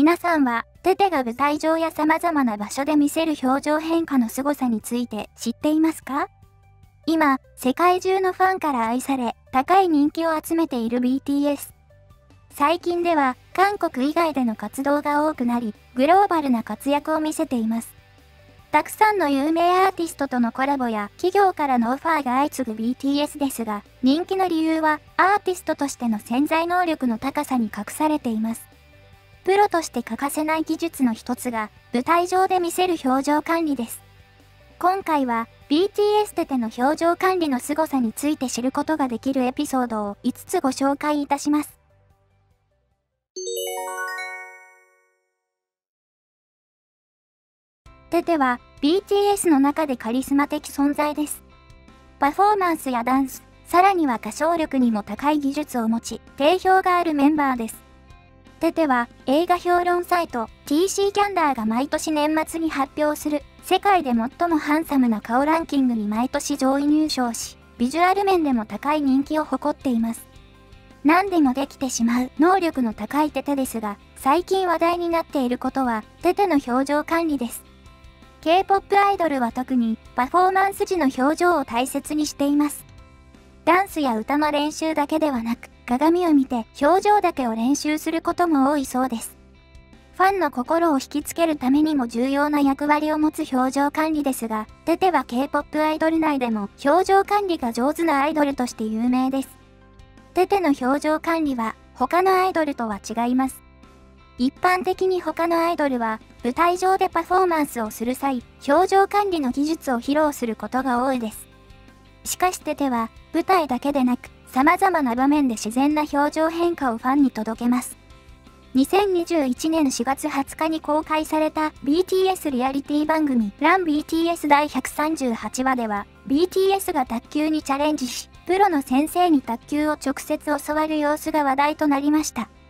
皆さんは、テテが舞台上や様々な場所で見せる表情変化の凄さについて知っていますか？今、世界中のファンから愛され、高い人気を集めている BTS。最近では、韓国以外での活動が多くなり、グローバルな活躍を見せています。たくさんの有名アーティストとのコラボや企業からのオファーが相次ぐ BTS ですが、人気の理由はアーティストとしての潜在能力の高さに隠されています。プロとして欠かせない技術の一つが、舞台上で見せる表情管理です。今回は BTS テテの表情管理の凄さについて知ることができるエピソードを5つご紹介いたします。テテは BTS の中でカリスマ的存在です。パフォーマンスやダンス、さらには歌唱力にも高い技術を持ち、定評があるメンバーです。テテは映画評論サイト TC キャンダーが毎年年末に発表する世界で最もハンサムな顔ランキングに毎年上位入賞し、ビジュアル面でも高い人気を誇っています。何でもできてしまう能力の高いテテですが、最近話題になっていることはテテの表情管理です。K-POP アイドルは特にパフォーマンス時の表情を大切にしています。ダンスや歌の練習だけではなく、鏡を見て表情だけを練習することも多いそうです。ファンの心を引きつけるためにも重要な役割を持つ表情管理ですが、テテは K-POP アイドル内でも表情管理が上手なアイドルとして有名です。テテの表情管理は他のアイドルとは違います。一般的に他のアイドルは舞台上でパフォーマンスをする際、表情管理の技術を披露することが多いです。しかしテテは舞台だけでなく、様々な場面で自然な表情変化をファンに届けます。2021年4月20日に公開された BTS リアリティ番組 RunBTS 第138話では BTS が卓球にチャレンジし、プロの先生に卓球を直接教わる様子が話題となりました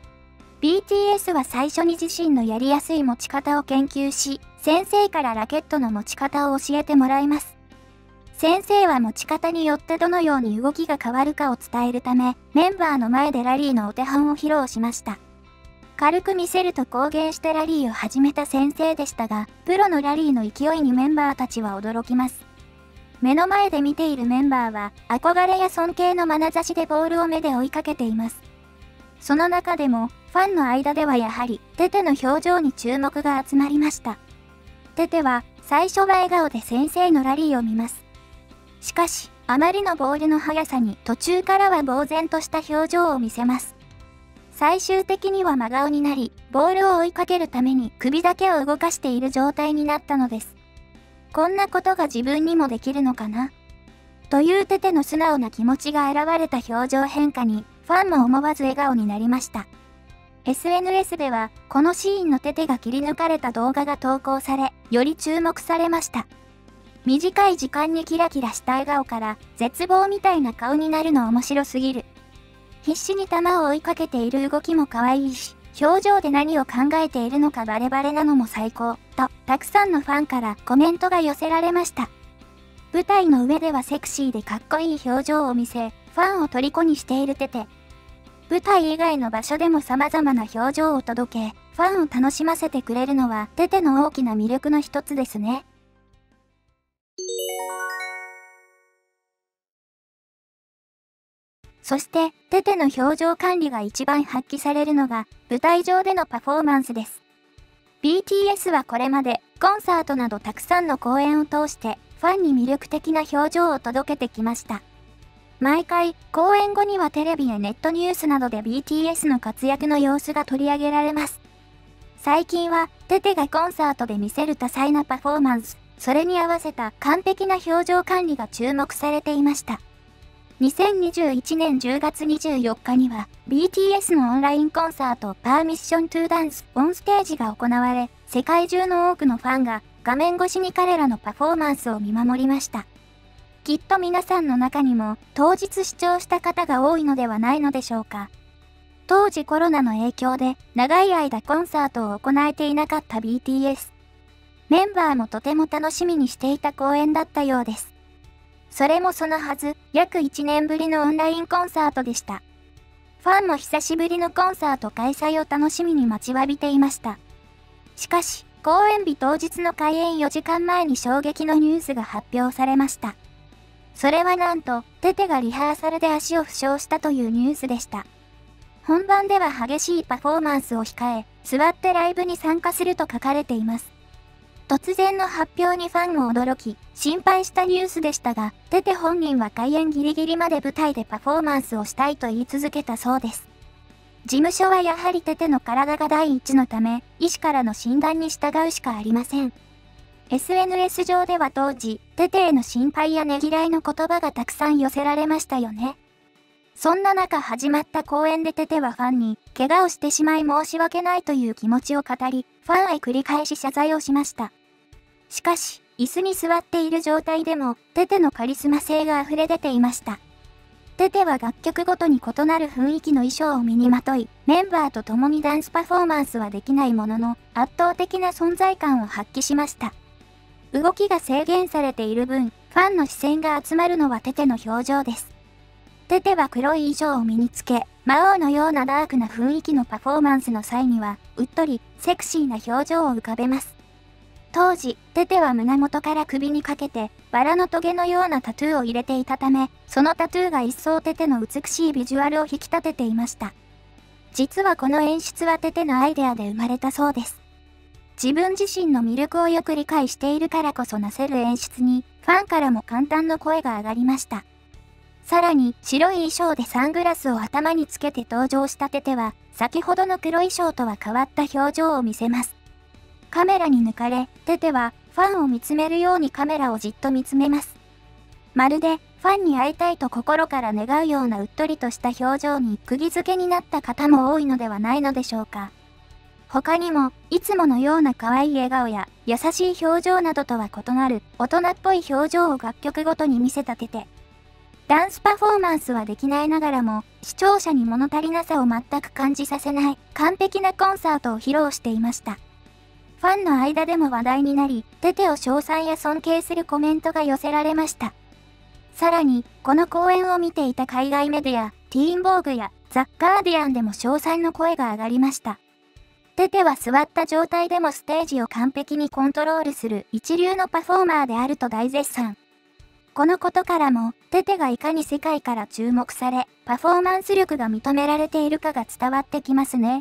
。BTS は最初に自身のやりやすい持ち方を研究し、先生からラケットの持ち方を教えてもらいます。先生は持ち方によってどのように動きが変わるかを伝えるため、メンバーの前でラリーのお手本を披露しました。軽く見せると公言してラリーを始めた先生でしたが、プロのラリーの勢いにメンバーたちは驚きます。目の前で見ているメンバーは、憧れや尊敬の眼差しでボールを目で追いかけています。その中でも、ファンの間ではやはり、テテの表情に注目が集まりました。テテは、最初は笑顔で先生のラリーを見ます。しかし、あまりのボールの速さに途中からは呆然とした表情を見せます。最終的には真顔になり、ボールを追いかけるために首だけを動かしている状態になったのです。こんなことが自分にもできるのかな？というテテの素直な気持ちが現れた表情変化に、ファンも思わず笑顔になりました。SNS では、このシーンのテテが切り抜かれた動画が投稿され、より注目されました。短い時間にキラキラした笑顔から絶望みたいな顔になるの面白すぎる。必死に球を追いかけている動きも可愛いし、表情で何を考えているのかバレバレなのも最高、と、たくさんのファンからコメントが寄せられました。舞台の上ではセクシーでかっこいい表情を見せ、ファンを虜にしているテテ。舞台以外の場所でも様々な表情を届け、ファンを楽しませてくれるのはテテの大きな魅力の一つですね。そして、テテの表情管理が一番発揮されるのが、舞台上でのパフォーマンスです。BTS はこれまで、コンサートなどたくさんの公演を通して、ファンに魅力的な表情を届けてきました。毎回、公演後にはテレビやネットニュースなどで BTS の活躍の様子が取り上げられます。最近は、テテがコンサートで見せる多彩なパフォーマンス、それに合わせた完璧な表情管理が注目されていました。2021年10月24日には BTS のオンラインコンサートPermission to Danceオンステージが行われ、世界中の多くのファンが画面越しに彼らのパフォーマンスを見守りました。きっと皆さんの中にも当日視聴した方が多いのではないのでしょうか。当時コロナの影響で長い間コンサートを行えていなかった BTS。メンバーもとても楽しみにしていた公演だったようです。それもそのはず、約1年ぶりのオンラインコンサートでした。ファンも久しぶりのコンサート開催を楽しみに待ちわびていました。 しかし、公演日当日の開演4時間前に衝撃のニュースが発表されました。それはなんと、テテがリハーサルで足を負傷したというニュースでした。本番では激しいパフォーマンスを控え、座ってライブに参加すると書かれています。突然の発表にファンも驚き、心配したニュースでしたが、テテ本人は開演ギリギリまで舞台でパフォーマンスをしたいと言い続けたそうです。事務所はやはりテテの体が第一のため、医師からの診断に従うしかありません。SNS 上では当時、テテへの心配やねぎらいの言葉がたくさん寄せられましたよね。そんな中始まった公演でテテはファンに、怪我をしてしまい申し訳ないという気持ちを語り、ファンへ繰り返し謝罪をしました。しかし、椅子に座っている状態でも、テテのカリスマ性が溢れ出ていました。テテは楽曲ごとに異なる雰囲気の衣装を身にまとい、メンバーと共にダンスパフォーマンスはできないものの、圧倒的な存在感を発揮しました。動きが制限されている分、ファンの視線が集まるのはテテの表情です。テテは黒い衣装を身につけ、魔王のようなダークな雰囲気のパフォーマンスの際には、うっとり、セクシーな表情を浮かべます。当時、テテは胸元から首にかけて、バラのトゲのようなタトゥーを入れていたため、そのタトゥーが一層テテの美しいビジュアルを引き立てていました。実はこの演出はテテのアイデアで生まれたそうです。自分自身の魅力をよく理解しているからこそなせる演出に、ファンからも感嘆の声が上がりました。さらに、白い衣装でサングラスを頭につけて登場したテテは、先ほどの黒衣装とは変わった表情を見せます。カメラに抜かれ、テテは、ファンを見つめるようにカメラをじっと見つめます。まるで、ファンに会いたいと心から願うようなうっとりとした表情に釘付けになった方も多いのではないのでしょうか。他にも、いつものような可愛い笑顔や優しい表情などとは異なる大人っぽい表情を楽曲ごとに見せたテテ。ダンスパフォーマンスはできないながらも、視聴者に物足りなさを全く感じさせない完璧なコンサートを披露していました。ファンの間でも話題になり、テテを称賛や尊敬するコメントが寄せられました。さらに、この公演を見ていた海外メディア、ティーンボーグやザ・ガーディアンでも称賛の声が上がりました。テテは座った状態でもステージを完璧にコントロールする一流のパフォーマーであると大絶賛。このことからも、テテがいかに世界から注目され、パフォーマンス力が認められているかが伝わってきますね。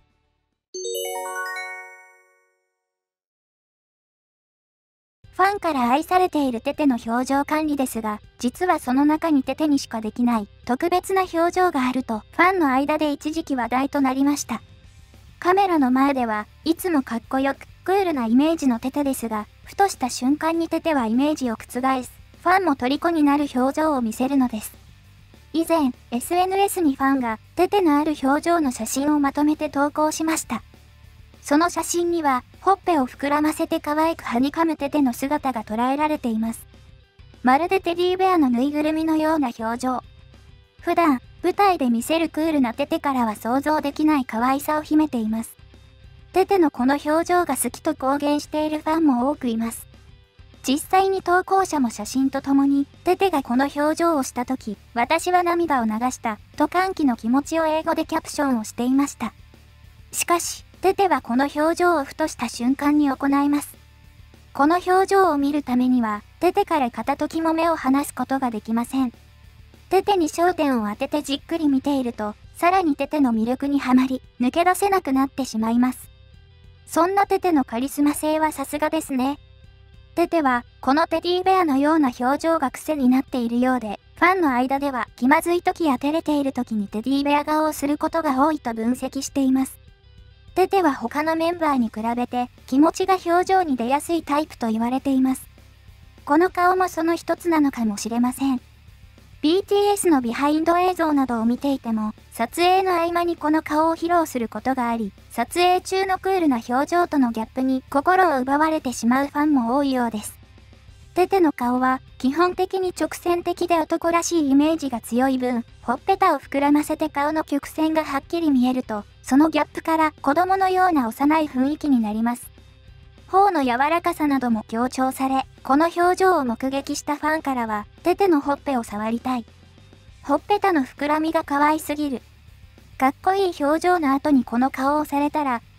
ファンから愛されているテテの表情管理ですが、実はその中にテテにしかできない特別な表情があると、ファンの間で一時期話題となりました。カメラの前ではいつもかっこよく、クールなイメージのテテですが、ふとした瞬間にテテはイメージを覆す、ファンも虜になる表情を見せるのです。以前、SNS にファンがテテのある表情の写真をまとめて投稿しました。その写真には、ほっぺを膨らませて可愛くはにかむテテの姿が捉えられています。まるでテディベアのぬいぐるみのような表情。普段、舞台で見せるクールなテテからは想像できない可愛さを秘めています。テテのこの表情が好きと公言しているファンも多くいます。実際に投稿者も写真とともに、テテがこの表情をした時、私は涙を流した、と歓喜の気持ちを英語でキャプションをしていました。しかし、テテはこの表情をふとした瞬間に行います。この表情を見るためには、テテから片時も目を離すことができません。テテに焦点を当ててじっくり見ていると、さらにテテの魅力にはまり、抜け出せなくなってしまいます。そんなテテのカリスマ性はさすがですね。テテは、このテディベアのような表情が癖になっているようで、ファンの間では気まずい時や照れている時にテディベア顔をすることが多いと分析しています。テテは他のメンバーに比べて気持ちが表情に出やすいタイプと言われています。この顔もその一つなのかもしれません。BTS のビハインド映像などを見ていても、撮影の合間にこの顔を披露することがあり、撮影中のクールな表情とのギャップに心を奪われてしまうファンも多いようです。テテの顔は基本的に直線的で男らしいイメージが強い分、ほっぺたを膨らませて顔の曲線がはっきり見えると、そのギャップから子供のような幼い雰囲気になります。頬の柔らかさなども強調され、この表情を目撃したファンからは、テテのほっぺを触りたい。ほっぺたの膨らみが可愛すぎる。かっこいい表情の後にこの顔をされたら、フ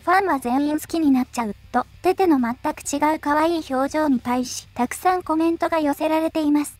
ファンは全員好きになっちゃうと、テテの全く違う可愛い表情に対し、たくさんコメントが寄せられています。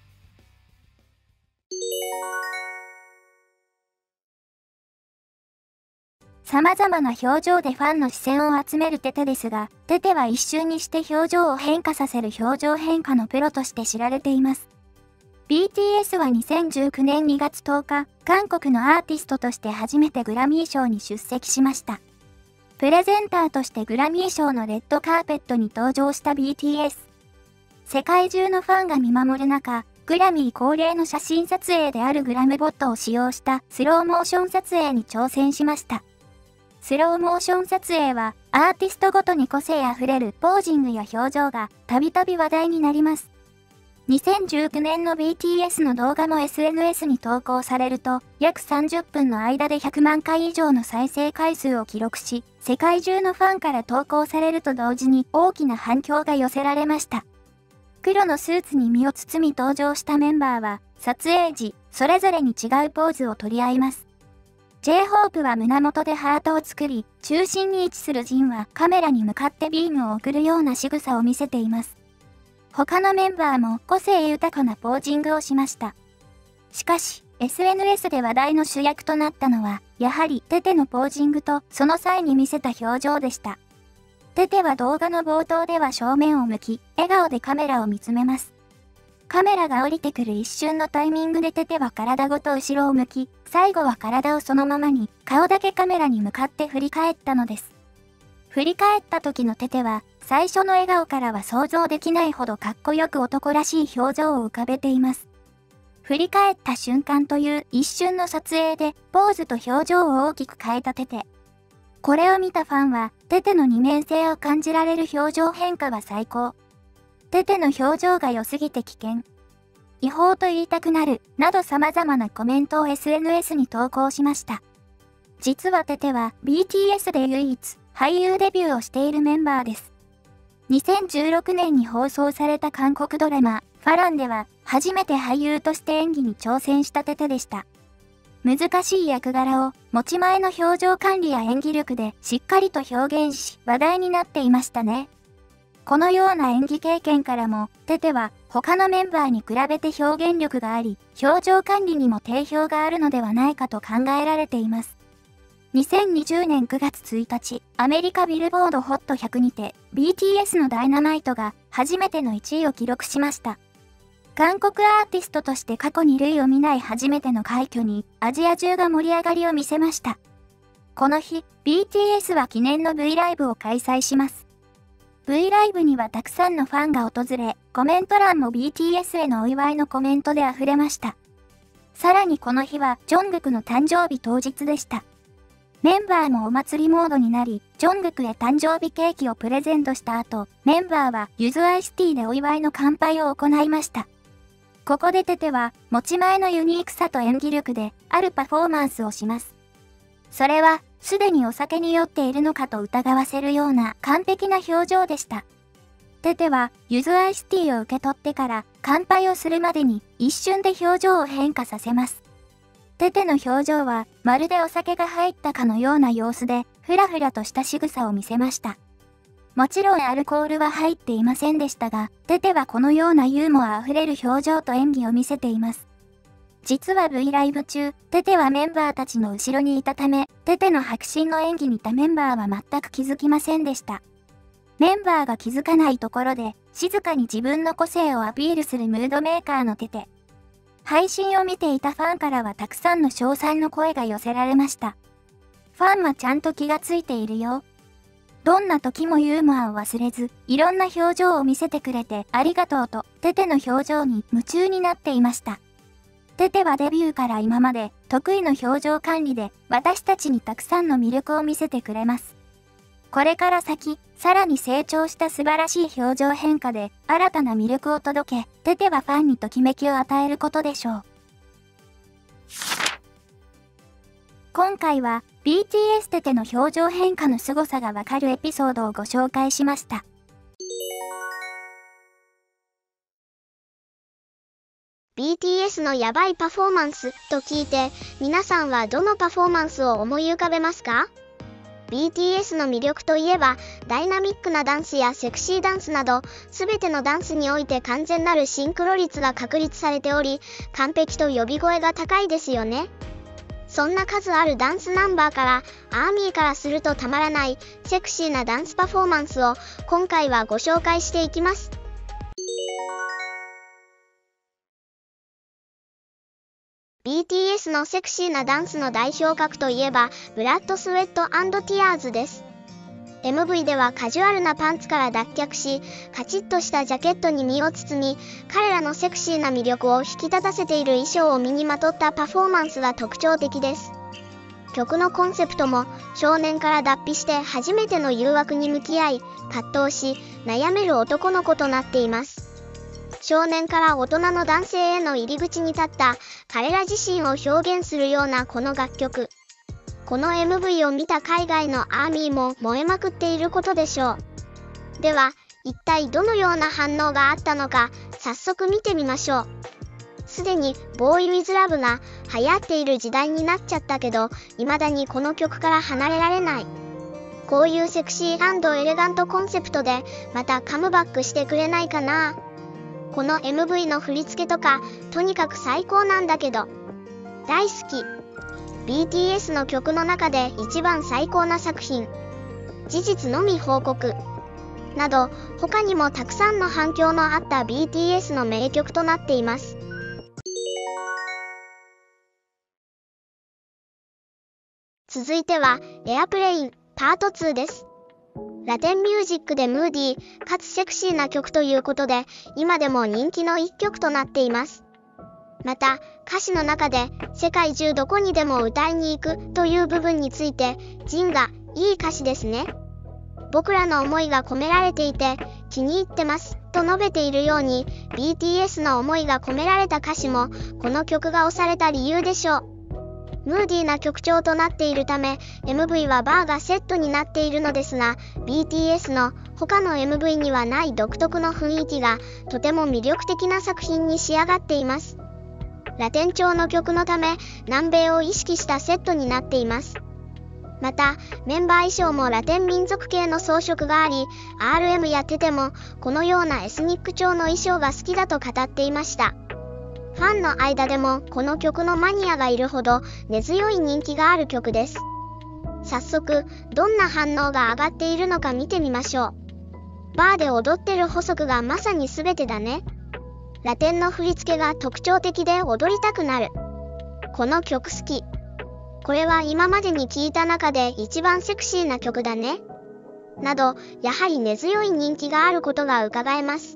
様々な表情でファンの視線を集めるテテですが、テテは一瞬にして表情を変化させる表情変化のプロとして知られています。BTS は2019年2月10日、韓国のアーティストとして初めてグラミー賞に出席しました。プレゼンターとしてグラミー賞のレッドカーペットに登場した BTS。世界中のファンが見守る中、グラミー恒例の写真撮影であるグラムボットを使用したスローモーション撮影に挑戦しました。スローモーション撮影はアーティストごとに個性あふれるポージングや表情がたびたび話題になります。2019年の BTS の動画も SNS に投稿されると、約30分の間で100万回以上の再生回数を記録し、世界中のファンから投稿されると同時に大きな反響が寄せられました。黒のスーツに身を包み登場したメンバーは、撮影時、それぞれに違うポーズを取り合います。J-Hope は胸元でハートを作り、中心に位置するジンはカメラに向かってビームを送るような仕草を見せています。他のメンバーも個性豊かなポージングをしました。しかし、SNS で話題の主役となったのは、やはりテテのポージングとその際に見せた表情でした。テテは動画の冒頭では正面を向き、笑顔でカメラを見つめます。カメラが降りてくる一瞬のタイミングでテテは体ごと後ろを向き、最後は体をそのままに、顔だけカメラに向かって振り返ったのです。振り返った時のテテは、最初の笑顔からは想像できないほどかっこよく男らしい表情を浮かべています。振り返った瞬間という一瞬の撮影で、ポーズと表情を大きく変えたテテ。これを見たファンは、テテの二面性を感じられる表情変化は最高。テテの表情が良すぎて危険。違法と言いたくなる、など様々なコメントを SNS に投稿しました。実はテテは BTS で唯一俳優デビューをしているメンバーです。2016年に放送された韓国ドラマ、ファランでは初めて俳優として演技に挑戦したテテでした。難しい役柄を持ち前の表情管理や演技力でしっかりと表現し話題になっていましたね。このような演技経験からも、テテは他のメンバーに比べて表現力があり、表情管理にも定評があるのではないかと考えられています。2020年9月1日、アメリカビルボード HOT100 にて、BTS のダイナマイトが初めての1位を記録しました。韓国アーティストとして過去に類を見ない初めての快挙に、アジア中が盛り上がりを見せました。この日、BTS は記念の V ライブを開催します。V ライブにはたくさんのファンが訪れ、コメント欄も BTS へのお祝いのコメントで溢れました。さらにこの日は、ジョングクの誕生日当日でした。メンバーもお祭りモードになり、ジョングクへ誕生日ケーキをプレゼントした後、メンバーはゆずアイスティーでお祝いの乾杯を行いました。ここでテテは、持ち前のユニークさと演技力で、あるパフォーマンスをします。それは、すでにお酒に酔っているのかと疑わせるような完璧な表情でした。テテは、ゆずアイスティーを受け取ってから、乾杯をするまでに一瞬で表情を変化させます。テテの表情は、まるでお酒が入ったかのような様子で、ふらふらとした仕草を見せました。もちろんアルコールは入っていませんでしたが、テテはこのようなユーモアあふれる表情と演技を見せています。実は V ライブ中、テテはメンバーたちの後ろにいたため、テテの迫真の演技に他メンバーは全く気づきませんでした。メンバーが気づかないところで、静かに自分の個性をアピールするムードメーカーのテテ。配信を見ていたファンからはたくさんの称賛の声が寄せられました。ファンはちゃんと気がついているよ。どんな時もユーモアを忘れず、いろんな表情を見せてくれてありがとうと、テテの表情に夢中になっていました。テテはデビューから今まで得意の表情管理で私たちにたくさんの魅力を見せてくれます。これから先、さらに成長した素晴らしい表情変化で新たな魅力を届け、テテはファンにときめきを与えることでしょう。今回は BTS テテの表情変化の凄さがわかるエピソードをご紹介しました。 BTS のヤバいパフォーマンスと聞いて、皆さんはどのパフォーマンスを思い浮かべますか？ BTS の魅力といえば、ダイナミックなダンスやセクシーダンスなど、すべてのダンスにおいて完全なるシンクロ率が確立されており、完璧と呼び声が高いですよね。そんな数あるダンスナンバーから、アーミーからするとたまらない、セクシーなダンスパフォーマンスを、今回はご紹介していきます。BTS のセクシーなダンスの代表格といえば、ブラッド・スウェット&ティアーズです。MV ではカジュアルなパンツから脱却し、カチッとしたジャケットに身を包み、彼らのセクシーな魅力を引き立たせている衣装を身にまとったパフォーマンスが特徴的です。曲のコンセプトも、少年から脱皮して初めての誘惑に向き合い、葛藤し、悩める男の子となっています。少年から大人の男性への入り口に立った彼ら自身を表現するようなこの楽曲。この MV を見た海外のアーミーも燃えまくっていることでしょう。では、一体どのような反応があったのか、早速見てみましょう。すでにボーイ・ウィズ・ラブが流行っている時代になっちゃったけど、未だにこの曲から離れられない。こういうセクシー&エレガントコンセプトでまたカムバックしてくれないかな。この MV の振り付けとか、とにかく最高なんだけど。大好き。BTS の曲の中で一番最高な作品。事実のみ報告。など、他にもたくさんの反響のあった BTS の名曲となっています。続いては、エアプレイン、パート2です。ラテンミュージックでムーディーかつセクシーな曲ということで、今でも人気の一曲となっています。また、歌詞の中で世界中どこにでも歌いに行くという部分について、ジンがいい歌詞ですね。僕らの思いが込められていて気に入ってますと述べているように、 BTS の思いが込められた歌詞もこの曲が推された理由でしょう。ムーディーな曲調となっているため MV はバーがセットになっているのですが、 BTS の他の MV にはない独特の雰囲気がとても魅力的な作品に仕上がっています。ラテン調の曲のため南米を意識したセットになっています。またメンバー衣装もラテン民族系の装飾があり、 RM やテテもこのようなエスニック調の衣装が好きだと語っていました。ファンの間でもこの曲のマニアがいるほど根強い人気がある曲です。早速どんな反応が上がっているのか見てみましょう。バーで踊ってる補足がまさに全てだね。ラテンの振り付けが特徴的で踊りたくなる。この曲好き。これは今までに聴いた中で一番セクシーな曲だね。など、やはり根強い人気があることが伺えます。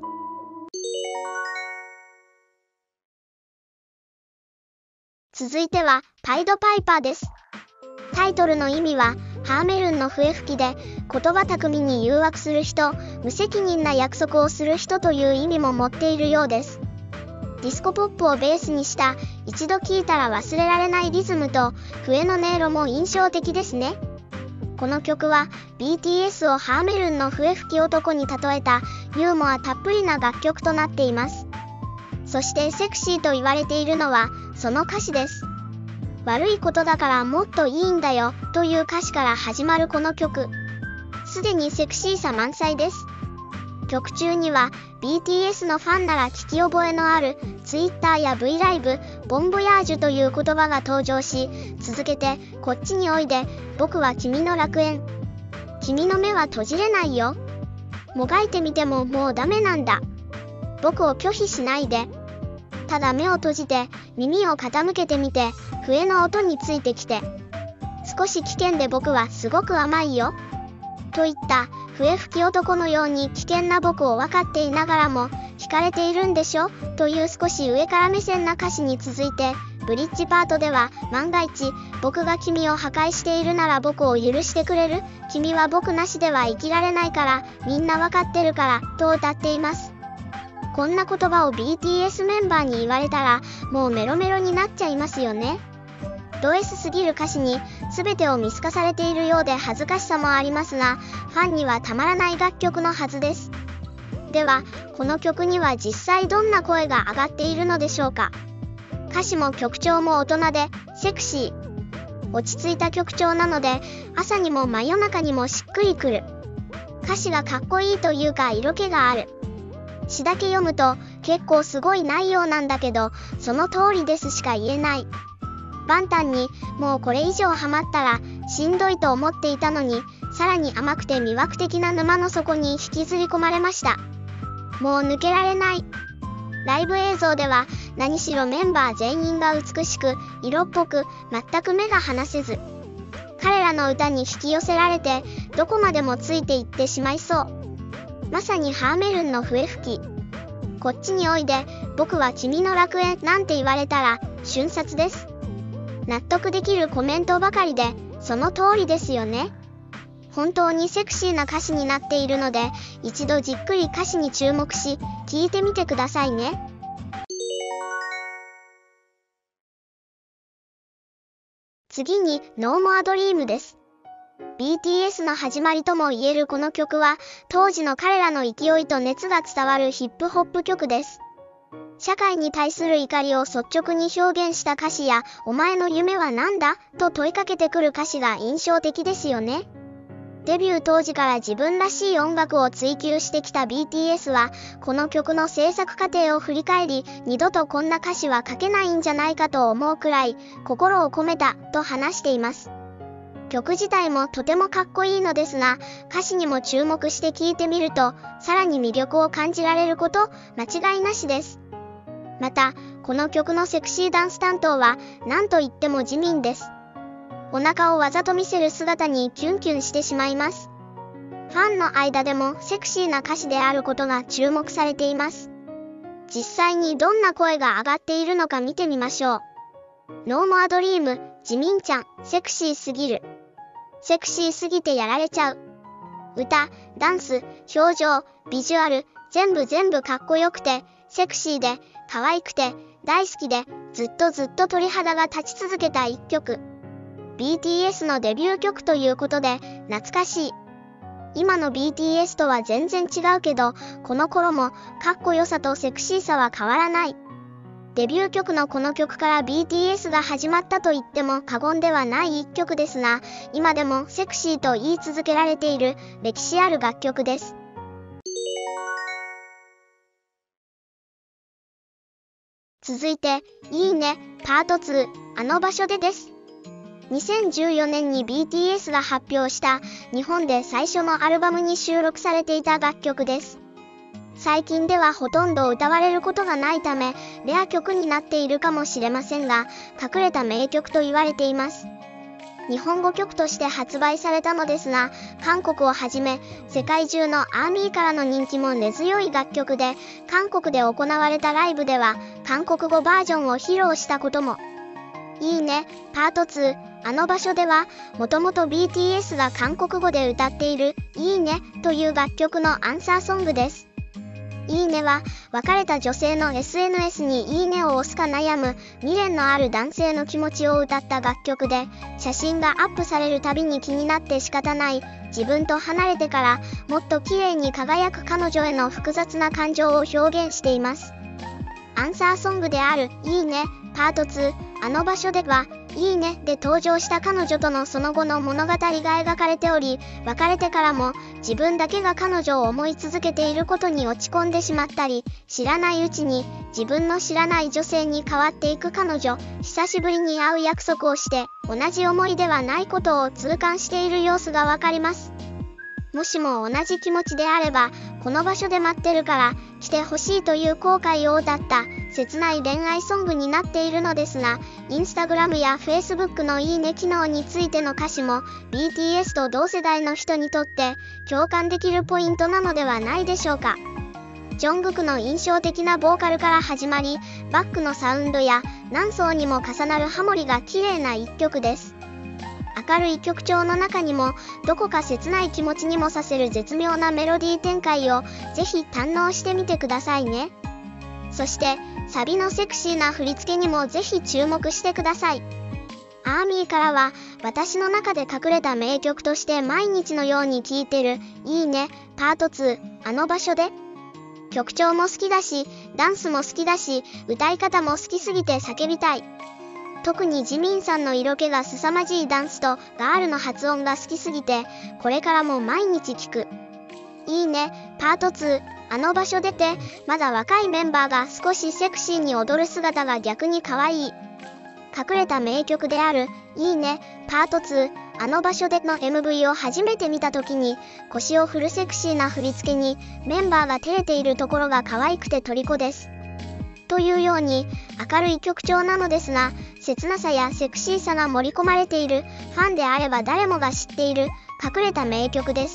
続いては、パイドパイパーです。タイトルの意味は、ハーメルンの笛吹きで、言葉巧みに誘惑する人、無責任な約束をする人という意味も持っているようです。ディスコポップをベースにした、一度聴いたら忘れられないリズムと、笛の音色も印象的ですね。この曲は、BTS をハーメルンの笛吹き男に例えた、ユーモアたっぷりな楽曲となっています。そしてセクシーと言われているのは、その歌詞です。悪いことだからもっといいんだよという歌詞から始まるこの曲。すでにセクシーさ満載です。曲中には BTS のファンなら聞き覚えのある Twitter や V ライブ、ボンボヤージュという言葉が登場し、続けてこっちにおいで、僕は君の楽園。君の目は閉じれないよ。もがいてみてももうダメなんだ。僕を拒否しないで。ただ目を閉じて耳を傾けてみて、笛の音についてきて。少し危険で僕はすごく甘いよ。といった笛吹き男のように危険な僕を分かっていながらも惹かれているんでしょという少し上から目線な歌詞に続いて、ブリッジパートでは、万が一僕が君を破壊しているなら僕を許してくれる？君は僕なしでは生きられないから、みんな分かってるからと歌っています。こんな言葉を BTS メンバーに言われたらもうメロメロになっちゃいますよね。ド S すぎる歌詞に全てを見透かされているようで恥ずかしさもありますが、ファンにはたまらない楽曲のはずです。ではこの曲には実際どんな声が上がっているのでしょうか。歌詞も曲調も大人でセクシー。 落ち着いた曲調なので、朝にも真夜中にもしっくりくる。歌詞がかっこいいというか色気がある。詩だけ読むと結構すごい内容なんだけど、その通りですしか言えない。万端にもうこれ以上ハマったらしんどいと思っていたのに、さらに甘くて魅惑的な沼の底に引きずり込まれました。もう抜けられない。ライブ映像では何しろメンバー全員が美しく色っぽく、全く目が離せず、彼らの歌に引き寄せられてどこまでもついていってしまいそう。まさにハーメルンの笛吹き。こっちにおいで、僕は君の楽園なんて言われたら瞬殺です。納得できるコメントばかりで、その通りですよね。本当にセクシーな歌詞になっているので、一度じっくり歌詞に注目し、聴いてみてくださいね。次に、No More Dream です。BTS の始まりとも言えるこの曲は、当時の彼らの勢いと熱が伝わるヒップホップ曲です。社会に対する怒りを率直に表現した歌詞や、お前の夢は何だと問いかけてくる歌詞が印象的ですよね。デビュー当時から自分らしい音楽を追求してきた BTS は、この曲の制作過程を振り返り、二度とこんな歌詞は書けないんじゃないかと思うくらい、心を込めたと話しています。曲自体もとてもかっこいいのですが、歌詞にも注目して聴いてみると、さらに魅力を感じられること、間違いなしです。また、この曲のセクシーダンス担当は、なんといってもジミンです。お腹をわざと見せる姿にキュンキュンしてしまいます。ファンの間でもセクシーな歌詞であることが注目されています。実際にどんな声が上がっているのか見てみましょう。No More Dream、ジミンちゃん、セクシーすぎる。セクシーすぎてやられちゃう。歌、ダンス、表情、ビジュアル、全部かっこよくて、セクシーで、可愛くて、大好きで、ずっと鳥肌が立ち続けた一曲。BTS のデビュー曲ということで、懐かしい。今の BTS とは全然違うけど、この頃も、かっこよさとセクシーさは変わらない。デビュー曲のこの曲から BTS が始まったと言っても過言ではない一曲ですが、今でもセクシーと言い続けられている歴史ある楽曲です。続いて、いいね、パート2、あの場所でです。2014年に BTS が発表した日本で最初のアルバムに収録されていた楽曲です。最近ではほとんど歌われることがないため、レア曲になっているかもしれませんが、隠れた名曲と言われています。日本語曲として発売されたのですが、韓国をはじめ世界中のアーミーからの人気も根強い楽曲で、韓国で行われたライブでは韓国語バージョンを披露したことも。いいね、パート2、あの場所では、もともと BTS が韓国語で歌っているいいねという楽曲のアンサーソングです。いいねは、別れた女性の SNS にいいねを押すか悩む未練のある男性の気持ちを歌った楽曲で、写真がアップされるたびに気になって仕方ない、自分と離れてからもっと綺麗に輝く彼女への複雑な感情を表現しています。アンサーソングであるいいね、パート2、あの場所では、いいねで登場した彼女とのその後の物語が描かれており、別れてからも自分だけが彼女を思い続けていることに落ち込んでしまったり、知らないうちに自分の知らない女性に変わっていく彼女、久しぶりに会う約束をして同じ思いではないことを痛感している様子がわかります。もしも同じ気持ちであれば、この場所で待ってるから来てほしいという後悔を歌った切ない恋愛ソングになっているのですが、インスタグラムやフェイスブックのいいね機能についての歌詞も BTS と同世代の人にとって共感できるポイントなのではないでしょうか。ジョングクの印象的なボーカルから始まり、バックのサウンドや何層にも重なるハモリが綺麗な一曲です。明るい曲調の中にもどこか切ない気持ちにもさせる絶妙なメロディー展開をぜひ堪能してみてくださいね。そしてサビのセクシーな振り付けにもぜひ注目してください。アーミーからは私の中で隠れた名曲として毎日のように聴いてるいいねパート2、あの場所で。曲調も好きだし、ダンスも好きだし、歌い方も好きすぎて叫びたい。 特にジミンさんの色気が凄まじいダンスとガールの発音が好きすぎて、これからも毎日聞く。いいね、パート2、あの場所出て、まだ若いメンバーが少しセクシーに踊る姿が逆に可愛い。隠れた名曲である、いいね、パート2、あの場所での MV を初めて見た時に、腰を振るセクシーな振り付けに、メンバーが照れているところが可愛くて虜です。というように、明るい曲調なのですが、切なさやセクシーさが盛り込まれている、ファンであれば誰もが知っている、隠れた名曲です。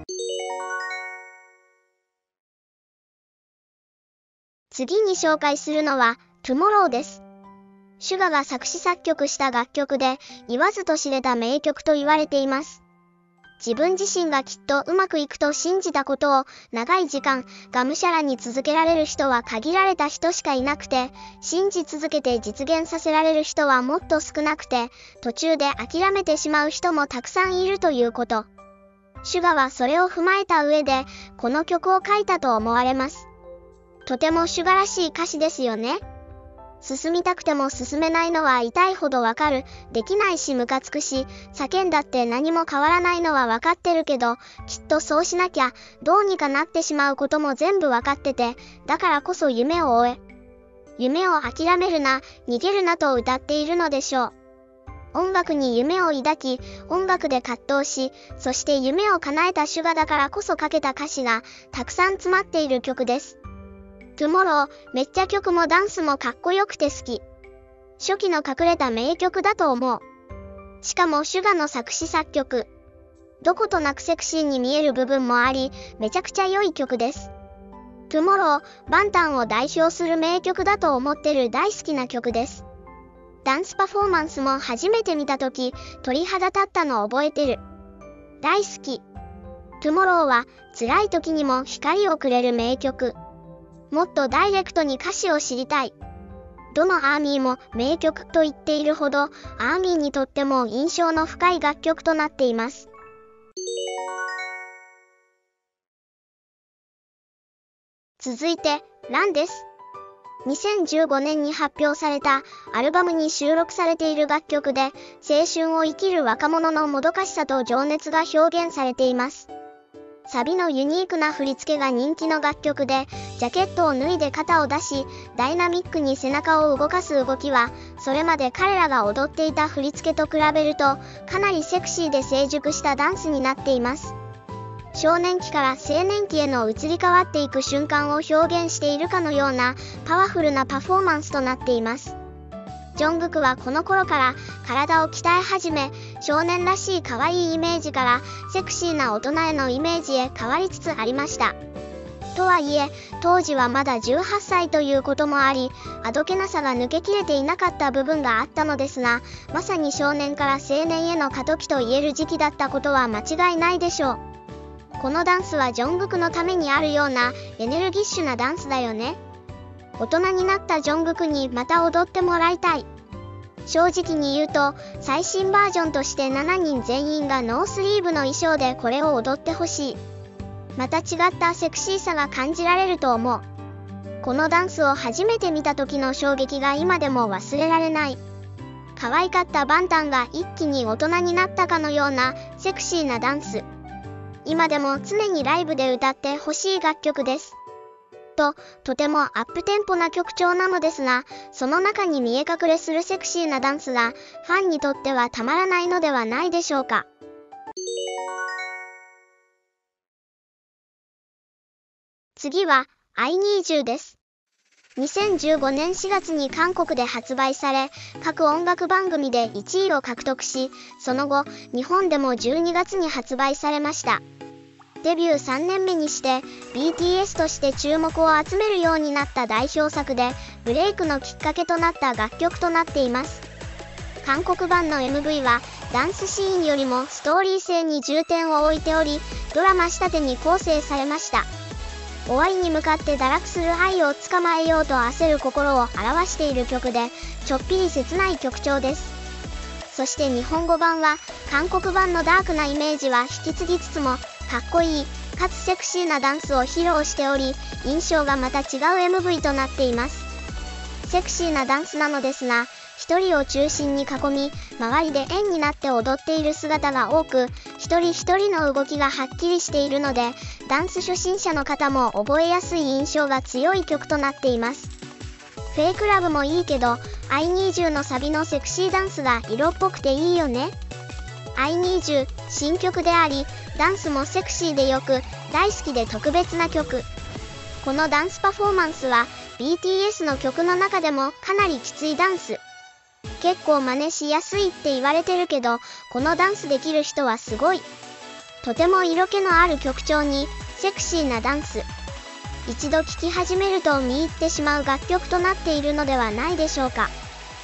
次に紹介するのは、Tomorrow です。シュガが作詞作曲した楽曲で、言わずと知れた名曲と言われています。自分自身がきっとうまくいくと信じたことを長い時間がむしゃらに続けられる人は限られた人しかいなくて、信じ続けて実現させられる人はもっと少なくて、途中で諦めてしまう人もたくさんいるということ。シュガはそれを踏まえた上で、この曲を書いたと思われます。とてもシュガらしい歌詞ですよね。進みたくても進めないのは痛いほどわかる。できないしムカつくし、叫んだって何も変わらないのはわかってるけど、きっとそうしなきゃ、どうにかなってしまうことも全部わかってて、だからこそ夢を追え。夢を諦めるな、逃げるなと歌っているのでしょう。音楽に夢を抱き、音楽で葛藤し、そして夢を叶えたシュガだからこそ書けた歌詞が、たくさん詰まっている曲です。Tomorrow、めっちゃ曲もダンスもかっこよくて好き。初期の隠れた名曲だと思う。しかもシュガの作詞作曲。どことなくセクシーに見える部分もあり、めちゃくちゃ良い曲です。Tomorrow、バンタンを代表する名曲だと思ってる大好きな曲です。ダンスパフォーマンスも初めて見たとき、鳥肌立ったの覚えてる。大好き。Tomorrow は辛い時にも光をくれる名曲。もっとダイレクトに歌詞を知りたい。どのアーミーも名曲と言っているほど、アーミーにとっても印象の深い楽曲となっています。続いて、ランです。2015年に発表されたアルバムに収録されている楽曲で、青春を生きる若者のもどかしさと情熱が表現されています。サビのユニークな振り付けが人気の楽曲で、ジャケットを脱いで肩を出し、ダイナミックに背中を動かす動きは、それまで彼らが踊っていた振り付けと比べると、かなりセクシーで成熟したダンスになっています。少年期から青年期への移り変わっていく瞬間を表現しているかのような、パワフルなパフォーマンスとなっています。ジョングクはこの頃から体を鍛え始め、少年らしい可愛いイメージからセクシーな大人へのイメージへ変わりつつありました。とはいえ、当時はまだ18歳ということもあり、あどけなさが抜けきれていなかった部分があったのですが、まさに少年から青年への過渡期と言える時期だったことは間違いないでしょう。このダンスはジョングクのためにあるようなエネルギッシュなダンスだよね。大人になったジョングクにまた踊ってもらいたい。正直に言うと、最新バージョンとして7人全員がノースリーブの衣装でこれを踊ってほしい。また違ったセクシーさが感じられると思う。このダンスを初めて見た時の衝撃が今でも忘れられない。可愛かったバンタンが一気に大人になったかのようなセクシーなダンス。今でも常にライブで歌ってほしい楽曲です。とてもアップテンポな曲調なのですが、その中に見え隠れするセクシーなダンスがファンにとってはたまらないのではないでしょうか。次は I Need You です。2015年4月に韓国で発売され、各音楽番組で1位を獲得し、その後、日本でも12月に発売されました。デビュー3年目にして BTS として注目を集めるようになった代表作で、ブレイクのきっかけとなった楽曲となっています。韓国版の MV はダンスシーンよりもストーリー性に重点を置いており、ドラマ仕立てに構成されました。終わりに向かって堕落する愛を捕まえようと焦る心を表している曲で、ちょっぴり切ない曲調です。そして日本語版は韓国版のダークなイメージは引き継ぎつつも、かっこいいかつセクシーなダンスを披露しており、印象がまた違う MV となっています。セクシーなダンスなのですが、 一人を中心に囲み、周りで円になって踊っている姿が多く、一人一人の動きがはっきりしているので、ダンス初心者の方も覚えやすい印象が強い曲となっています。フェイクラブもいいけど、I Need You のサビのセクシーダンスが色っぽくていいよね。I Need You、新曲であり、ダンスもセクシーでよく、大好きで特別な曲。このダンスパフォーマンスは、BTS の曲の中でもかなりきついダンス。結構真似しやすいって言われてるけど、このダンスできる人はすごい。とても色気のある曲調に、セクシーなダンス。一度聴き始めると見入ってしまう楽曲となっているのではないでしょうか。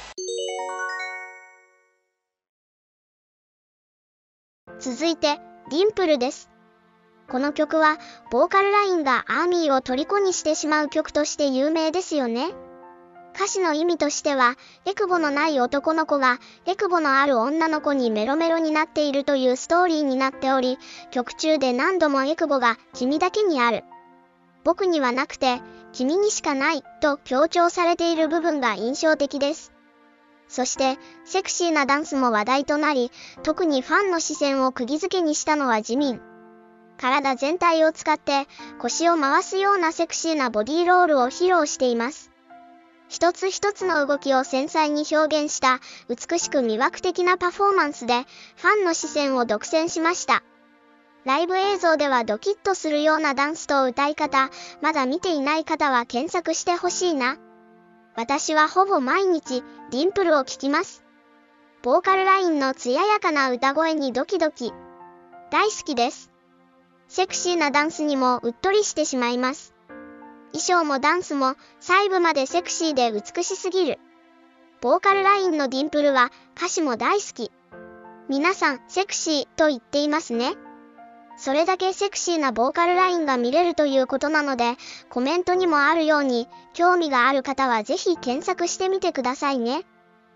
続いて、ディンプルです。この曲は、ボーカルラインがアーミーを虜にしてしまう曲として有名ですよね。歌詞の意味としては、エクボのない男の子が、エクボのある女の子にメロメロになっているというストーリーになっており、曲中で何度もエクボが、君だけにある。僕にはなくて、君にしかない、と強調されている部分が印象的です。そして、セクシーなダンスも話題となり、特にファンの視線を釘付けにしたのはジミン。体全体を使って、腰を回すようなセクシーなボディーロールを披露しています。一つ一つの動きを繊細に表現した美しく魅惑的なパフォーマンスでファンの視線を独占しました。ライブ映像ではドキッとするようなダンスと歌い方、まだ見ていない方は検索してほしいな。私はほぼ毎日ディンプルを聴きます。ボーカルラインの艶やかな歌声にドキドキ。大好きです。セクシーなダンスにもうっとりしてしまいます。衣装もダンスも細部までセクシーで美しすぎる。ボーカルラインのディンプルは歌詞も大好き。皆さんセクシーと言っていますね。それだけセクシーなボーカルラインが見れるということなので、コメントにもあるように、興味がある方はぜひ検索してみてくださいね。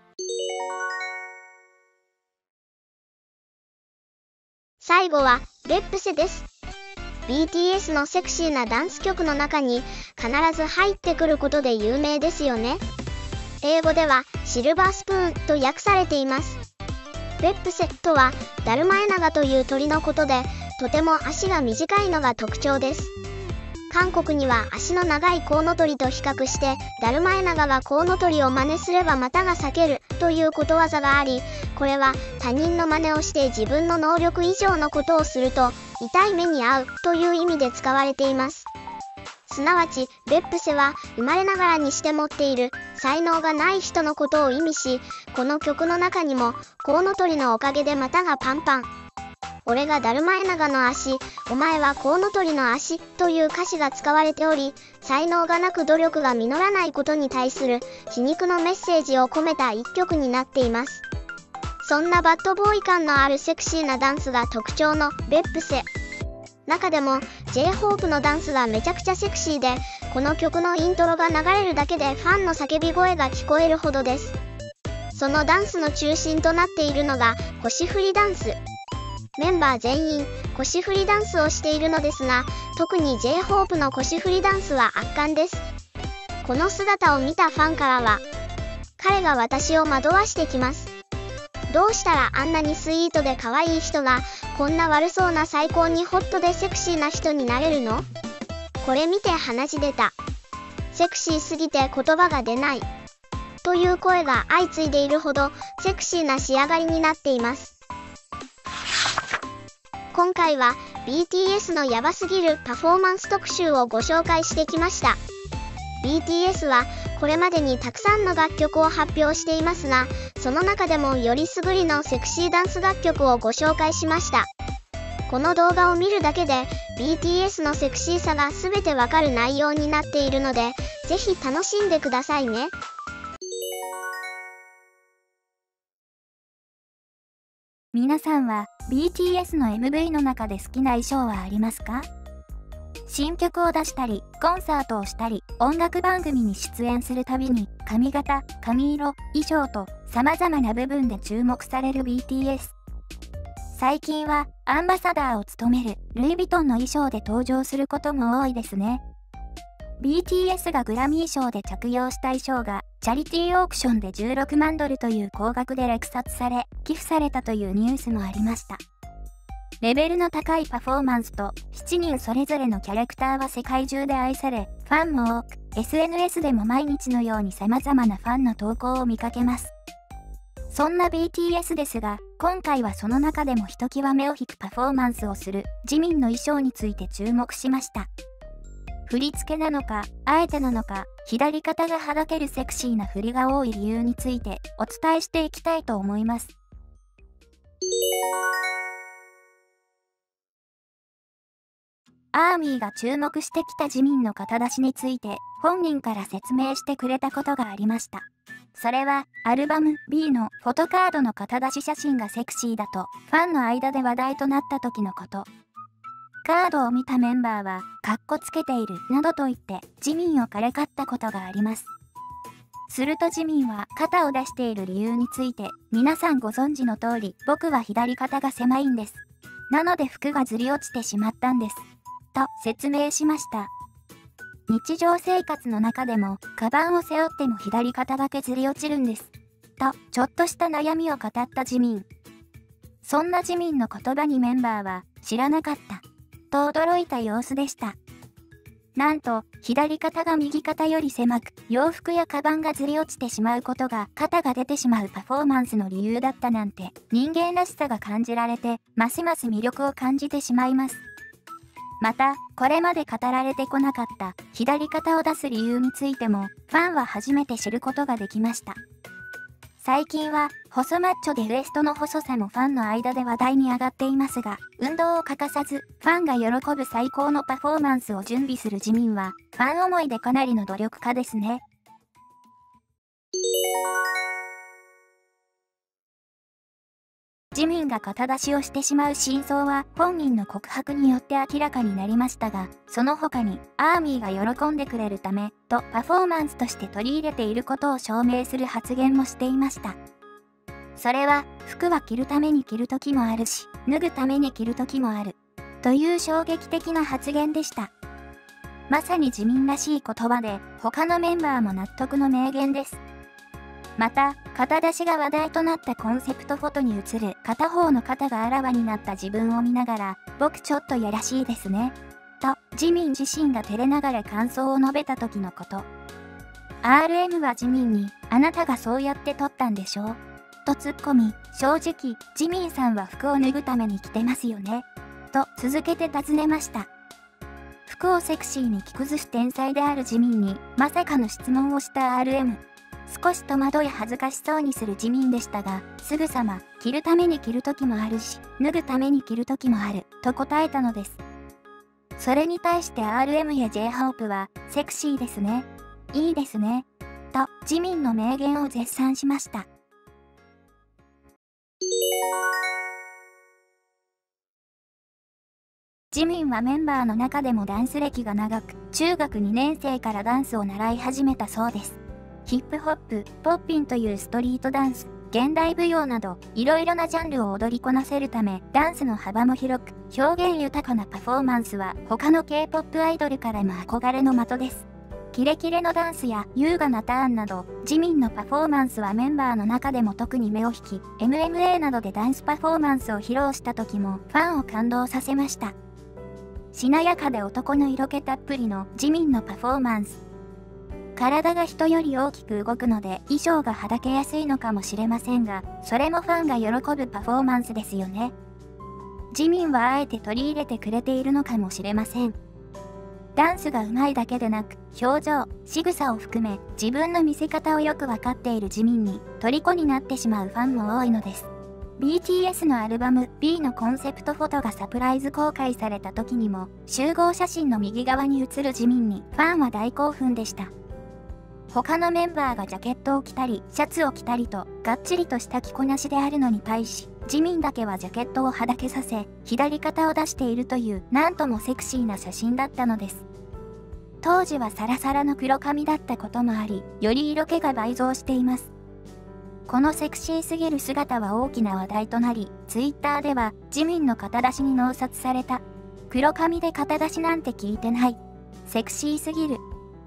最後はベップセです。BTS のセクシーなダンス曲の中に必ず入ってくることで有名ですよね。英語ではシルバースプーンと訳されています。ベップセとはダルマエナガという鳥のことで、とても足が短いのが特徴です。韓国には足の長いコウノトリと比較して、ダルマエナガがコウノトリを真似すれば股が裂けるということわざがあり、これは他人の真似をして自分の能力以上のことをすると痛い目に遭うという意味で使われています。すなわちベップセは生まれながらにして持っている才能がない人のことを意味し、この曲の中にもコウノトリのおかげで股がパンパン、俺がダルマエナガの足、お前はコウノトリの足という歌詞が使われており、才能がなく努力が実らないことに対する皮肉のメッセージを込めた一曲になっています。そんなバッドボーイ感のあるセクシーなダンスが特徴のベップセ。中でも J-HOPE のダンスがめちゃくちゃセクシーで、この曲のイントロが流れるだけでファンの叫び声が聞こえるほどです。そのダンスの中心となっているのが腰振りダンス。メンバー全員腰振りダンスをしているのですが、特に J-HOPE の腰振りダンスは圧巻です。この姿を見たファンからは、彼が私を惑わしてきます。どうしたらあんなにスイートで可愛い人が、こんな悪そうな最高にホットでセクシーな人になれるの？これ見て鼻血出た。セクシーすぎて言葉が出ない。という声が相次いでいるほど、セクシーな仕上がりになっています。今回は BTS のヤバすぎるパフォーマンス特集をご紹介してきました。BTS はこれまでにたくさんの楽曲を発表していますが、その中でもよりすぐりのセクシーダンス楽曲をご紹介しました。この動画を見るだけで BTS のセクシーさが全てわかる内容になっているので、ぜひ楽しんでくださいね。 皆さんは BTS の MV の中で好きな衣装はありますか？新曲を出したり、コンサートをしたり、音楽番組に出演するたびに、髪型、髪色、衣装と様々な部分で注目される BTS。最近はアンバサダーを務めるルイ・ヴィトンの衣装で登場することも多いですね。BTS がグラミー賞で着用した衣装がチャリティーオークションで16万ドルという高額で落札され、寄付されたというニュースもありました。レベルの高いパフォーマンスと7人それぞれのキャラクターは世界中で愛され、ファンも多く、SNS でも毎日のように様々なファンの投稿を見かけます。そんな BTS ですが、今回はその中でもひときわ目を引くパフォーマンスをするジミンの衣装について注目しました。振り付けなのか、あえてなのか、左肩がはだけるセクシーな振りが多い理由についてお伝えしていきたいと思います。アーミーが注目してきたジミンの肩出しについて本人から説明してくれたことがありました。それはアルバム B のフォトカードの肩出し写真がセクシーだとファンの間で話題となった時のこと。カードを見たメンバーはカッコつけているなどと言ってジミンをからかったことがあります。するとジミンは肩を出している理由について皆さんご存知の通り僕は左肩が狭いんです。なので服がずり落ちてしまったんです。と説明しました。日常生活の中でもカバンを背負っても左肩だけずり落ちるんです。とちょっとした悩みを語ったジミン。そんなジミンの言葉にメンバーは知らなかった。と驚いた様子でした。なんと左肩が右肩より狭く洋服やカバンがずり落ちてしまうことが肩が出てしまうパフォーマンスの理由だったなんて人間らしさが感じられてますます魅力を感じてしまいます。またこれまで語られてこなかった左肩を出す理由についてもファンは初めて知ることができました。最近は細マッチョでウエストの細さもファンの間で話題に上がっていますが、運動を欠かさずファンが喜ぶ最高のパフォーマンスを準備するジミンはファン思いでかなりの努力家ですね。ジミンが肩出しをしてしまう真相は本人の告白によって明らかになりましたが、その他にアーミーが喜んでくれるためとパフォーマンスとして取り入れていることを証明する発言もしていました。それは服は着るために着る時もあるし、脱ぐために着る時もあるという衝撃的な発言でした。まさにジミンらしい言葉で他のメンバーも納得の名言です。また、肩出しが話題となったコンセプトフォトに写る片方の肩があらわになった自分を見ながら、僕ちょっとやらしいですね。と、ジミン自身が照れながら感想を述べた時のこと。RM はジミンに、あなたがそうやって撮ったんでしょと突っ込み、正直、ジミンさんは服を脱ぐために着てますよね。と続けて尋ねました。服をセクシーに着崩す天才であるジミンに、まさかの質問をした RM。少し戸惑い恥ずかしそうにするジミンでしたが、すぐさま、着るために着る時もあるし、脱ぐために着る時もある、と答えたのです。それに対して RM や J-HOPE は、セクシーですね。いいですね。と、ジミンの名言を絶賛しました。ジミンはメンバーの中でもダンス歴が長く、中学2年生からダンスを習い始めたそうです。ヒップホップ、ポッピンというストリートダンス、現代舞踊など、いろいろなジャンルを踊りこなせるため、ダンスの幅も広く、表現豊かなパフォーマンスは、他の K-POP アイドルからも憧れの的です。キレキレのダンスや優雅なターンなど、ジミンのパフォーマンスはメンバーの中でも特に目を引き、MMA などでダンスパフォーマンスを披露した時も、ファンを感動させました。しなやかで男の色気たっぷりのジミンのパフォーマンス。体が人より大きく動くので衣装がはだけやすいのかもしれませんが、それもファンが喜ぶパフォーマンスですよね。ジミンはあえて取り入れてくれているのかもしれません。ダンスが上手いだけでなく、表情、仕草を含め自分の見せ方をよくわかっているジミンに虜になってしまうファンも多いのです。BTS のアルバム B のコンセプトフォトがサプライズ公開された時にも、集合写真の右側に写るジミンにファンは大興奮でした。他のメンバーがジャケットを着たり、シャツを着たりと、がっちりとした着こなしであるのに対し、ジミンだけはジャケットをはだけさせ、左肩を出しているという、なんともセクシーな写真だったのです。当時はサラサラの黒髪だったこともあり、より色気が倍増しています。このセクシーすぎる姿は大きな話題となり、ツイッターでは、ジミンの肩出しに悩殺された。黒髪で肩出しなんて聞いてない。セクシーすぎる。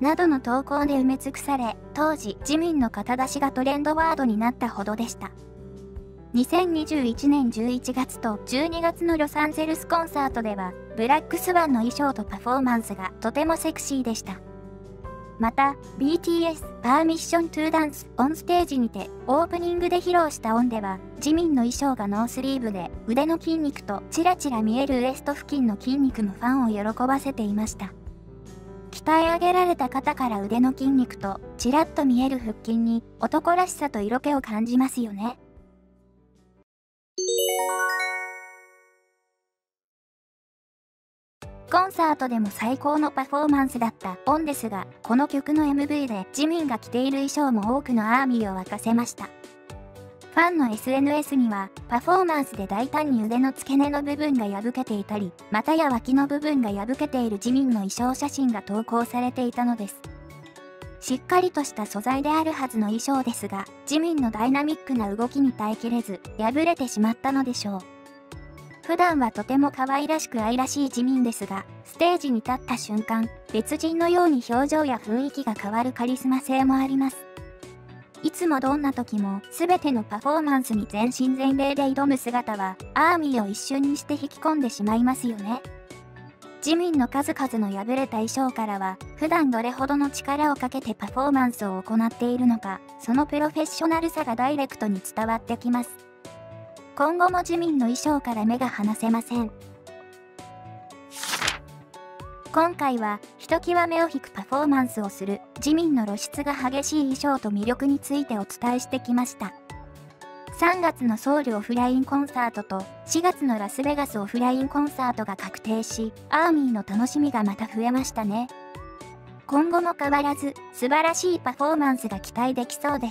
などの投稿で埋め尽くされ、当時、ジミンの肩出しがトレンドワードになったほどでした。2021年11月と12月のロサンゼルスコンサートでは、ブラックスワンの衣装とパフォーマンスがとてもセクシーでした。また、BTS Permission to Dance on Stageにて、オープニングで披露したオンでは、ジミンの衣装がノースリーブで、腕の筋肉とチラチラ見えるウエスト付近の筋肉もファンを喜ばせていました。鍛え上げられた肩から腕の筋肉と、ちらっと見える腹筋に、男らしさと色気を感じますよね。コンサートでも最高のパフォーマンスだったオンですが、この曲の MV でジミンが着ている衣装も多くのアーミーを沸かせました。ファンの SNS には、パフォーマンスで大胆に腕の付け根の部分が破けていたり、股や脇の部分が破けているジミンの衣装写真が投稿されていたのです。しっかりとした素材であるはずの衣装ですが、ジミンのダイナミックな動きに耐えきれず、破れてしまったのでしょう。普段はとても可愛らしく愛らしいジミンですが、ステージに立った瞬間、別人のように表情や雰囲気が変わるカリスマ性もあります。いつもどんな時も全てのパフォーマンスに全身全霊で挑む姿は、アーミーを一瞬にして引き込んでしまいますよね。ジミンの数々の破れた衣装からは、普段どれほどの力をかけてパフォーマンスを行っているのか、そのプロフェッショナルさがダイレクトに伝わってきます。今後もジミンの衣装から目が離せません。今回は、ひときわ目を引くパフォーマンスをする、ジミンの露出が激しい衣装と魅力についてお伝えしてきました。3月のソウルオフラインコンサートと4月のラスベガスオフラインコンサートが確定し、アーミーの楽しみがまた増えましたね。今後も変わらず、素晴らしいパフォーマンスが期待できそうです。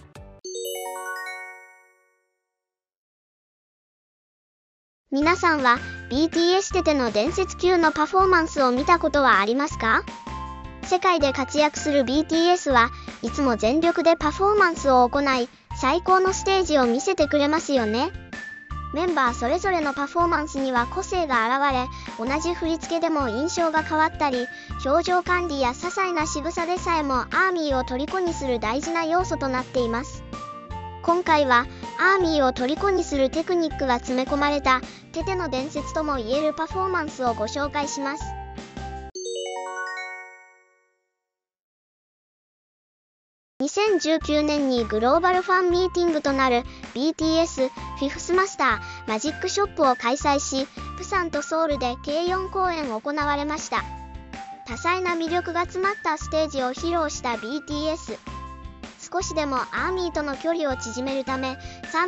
皆さんは BTS テテの伝説級のパフォーマンスを見たことはありますか？世界で活躍する BTS はいつも全力でパフォーマンスを行い、最高のステージを見せてくれますよね。メンバーそれぞれのパフォーマンスには個性が現れ、同じ振り付けでも印象が変わったり、表情管理や些細な仕草でさえもアーミーを虜にする大事な要素となっています。今回はアーミーを虜にするテクニックが詰め込まれたテテの伝説ともいえるパフォーマンスをご紹介します。2019年にグローバルファンミーティングとなる BTS フィフスマスターマジックショップを開催し、プサンとソウルで計4公演行われました。多彩な魅力が詰まったステージを披露した BTS。少しでもアーミーとの距離を縮めるため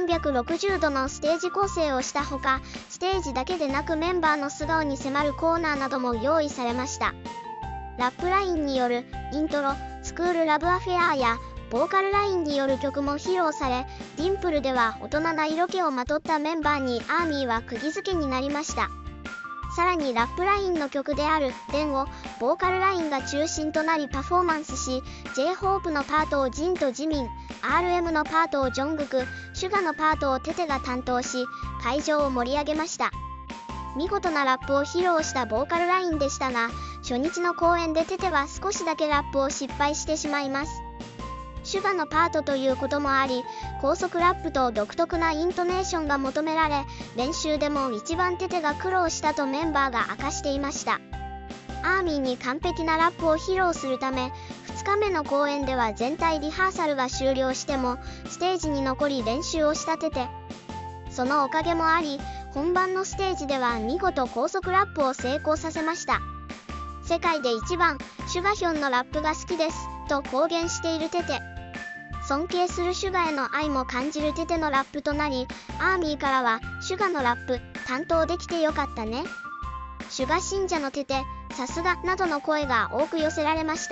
360度のステージ構成をしたほか、ステージだけでなくメンバーの素顔に迫るコーナーなども用意されました。ラップラインによるイントロ、スクールラブアフェアやボーカルラインによる曲も披露され、ディンプルでは大人な色気をまとったメンバーにアーミーは釘付けになりました。さらにラップラインの曲である「電」をボーカルラインが中心となりパフォーマンスし、 J−HOPE のパートをジンとジミン、 RM のパートをジョングク、シュガのパートをテテが担当し、会場を盛り上げました。見事なラップを披露したボーカルラインでしたが、初日の公演でテテは少しだけラップを失敗してしまいます。シュガのパートということもあり、高速ラップと独特なイントネーションが求められ、練習でも一番テテが苦労したとメンバーが明かしていました。アーミーに完璧なラップを披露するため、2日目の公演では全体リハーサルが終了してもステージに残り練習をしたテテ。そのおかげもあり、本番のステージでは見事高速ラップを成功させました。世界で一番シュガヒョンのラップが好きですと公言しているテテ。尊敬するシュガへの愛も感じるテテのラップとなり、アーミーからはシュガのラップ担当できてよかったね、シュガ信者のテテさすがなどの声が多く寄せられました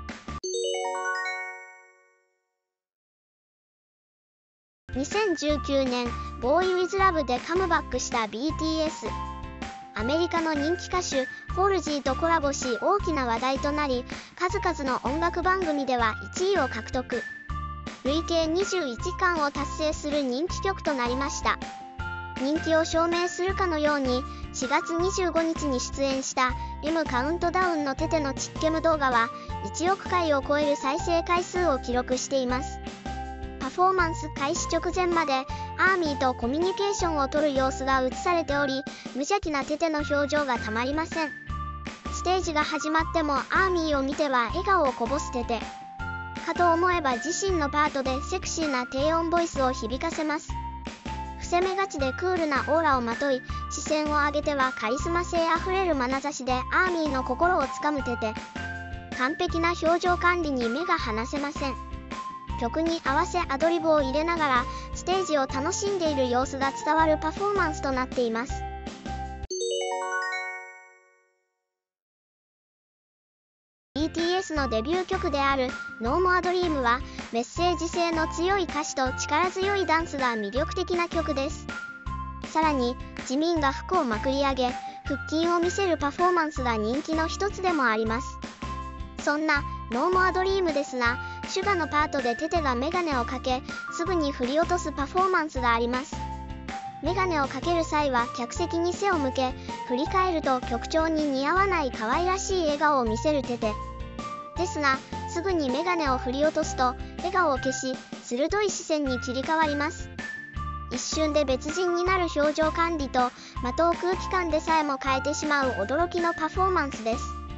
。2019年ボーイ・ウィズ・ラブでカムバックした BTS。 アメリカの人気歌手ホールジーとコラボし大きな話題となり、数々の音楽番組では1位を獲得、累計21冠を達成する人気曲となりました。人気を証明するかのように 4月25日に出演したリムカウントダウンのテテのチッケム動画は1億回を超える再生回数を記録しています。パフォーマンス開始直前までアーミーとコミュニケーションを取る様子が映されており、無邪気なテテの表情がたまりません。ステージが始まってもアーミーを見ては笑顔をこぼすテテかと思えば、自身のパートでセクシーな低音ボイスを響かせます。伏せ目がちでクールなオーラをまとい、視線を上げてはカリスマ性あふれる眼差しでアーミーの心をつかむテテ。完璧な表情管理に目が離せません。曲に合わせアドリブを入れながらステージを楽しんでいる様子が伝わるパフォーマンスとなっています。BTS のデビュー曲である No More Dream はメッセージ性の強い歌詞と力強いダンスが魅力的な曲です。さらにジミンが服をまくり上げ腹筋を見せるパフォーマンスが人気の一つでもあります。そんな No More Dream ですが、シュガのパートでテテがメガネをかけすぐに振り落とすパフォーマンスがあります。メガネをかける際は客席に背を向け、振り返ると曲調に似合わない可愛らしい笑顔を見せるテテですが、すぐにメガネを振り落とすと笑顔を消し、鋭い視線に切り替わります。一瞬で別人になる表情管理と的を空気感でさえも変えてしまう驚きのパフォーマンスです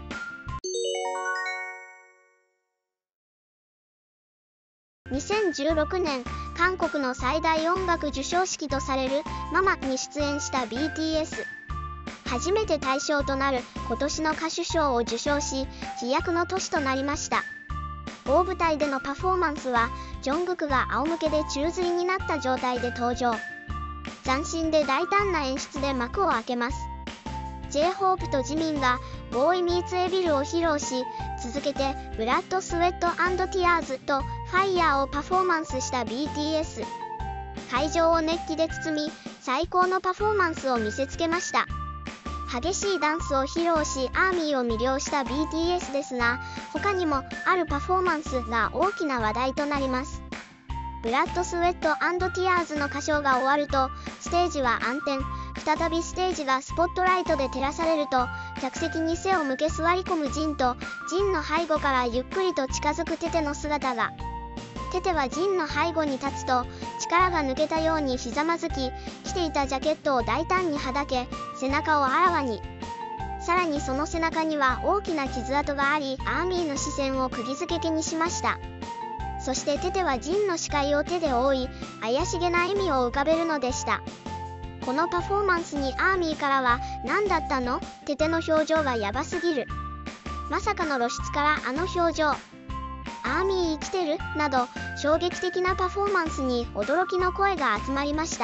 。2016年、韓国の最大音楽授賞式とされるママに出演した BTS。初めて対象となる今年の歌手賞を受賞し、飛躍の年となりました。大舞台でのパフォーマンスは、ジョングクが仰向けで宙吊りになった状態で登場。斬新で大胆な演出で幕を開けます。J-HOPE とジミンがボーイミーツエビルを披露し、続けてブラッドスウェット&ティアーズとファイヤーをパフォーマンスした BTS。会場を熱気で包み、最高のパフォーマンスを見せつけました。激しいダンスを披露しアーミーを魅了した BTS ですが、他にもあるパフォーマンスが大きな話題となります。ブラッドスウェット&ティアーズの歌唱が終わると、ステージは暗転。再びステージがスポットライトで照らされると、客席に背を向け座り込むジンと、ジンの背後からゆっくりと近づくテテの姿が。テテはジンの背後に立つと、力が抜けたようにひざまずき、着ていたジャケットを大胆にはだけ、背中をあらわに。さらにその背中には大きな傷跡があり、アーミーの視線を釘付けにしました。そしてテテはジンの視界を手で覆い、怪しげな笑みを浮かべるのでした。このパフォーマンスにアーミーからは、何だったの？テテの表情がヤバすぎる。まさかの露出からあの表情。アーミー生きてる？など、衝撃的なパフォーマンスに驚きの声が集まりました。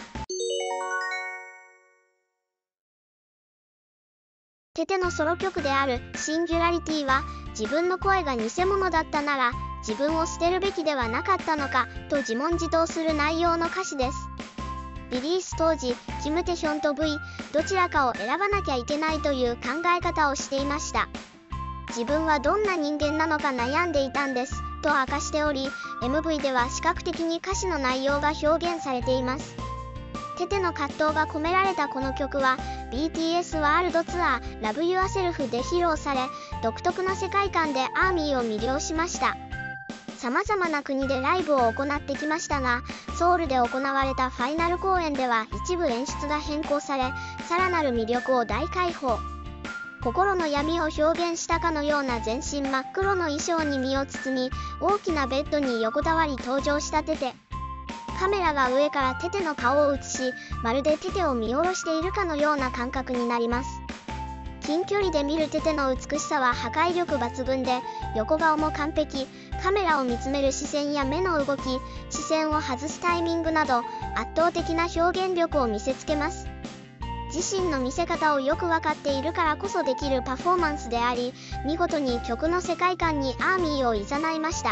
テテのソロ曲であるシンギュラリティは、自分の声が偽物だったなら、自分を捨てるべきではなかったのか、と自問自答する内容の歌詞です。リリース当時、キム・テヒョンと V、どちらかを選ばなきゃいけないという考え方をしていました。自分はどんな人間なのか悩んでいたんです、と明かしており、MV では視覚的に歌詞の内容が表現されています。テテの葛藤が込められたこの曲は、BTS ワールドツアー Love Yourself で披露され、独特な世界観でアーミーを魅了しました。様々な国でライブを行ってきましたが、ソウルで行われたファイナル公演では一部演出が変更され、さらなる魅力を大解放。心の闇を表現したかのような全身真っ黒の衣装に身を包み、大きなベッドに横たわり登場したテテ。カメラが上からテテの顔を映し、まるでテテを見下ろしているかのような感覚になります。近距離で見るテテの美しさは破壊力抜群で、横顔も完璧。カメラを見つめる視線や目の動き、視線を外すタイミングなど、圧倒的な表現力を見せつけます。自身の見せ方をよく分かっているからこそできるパフォーマンスであり、見事に曲の世界観にアーミーを誘いました。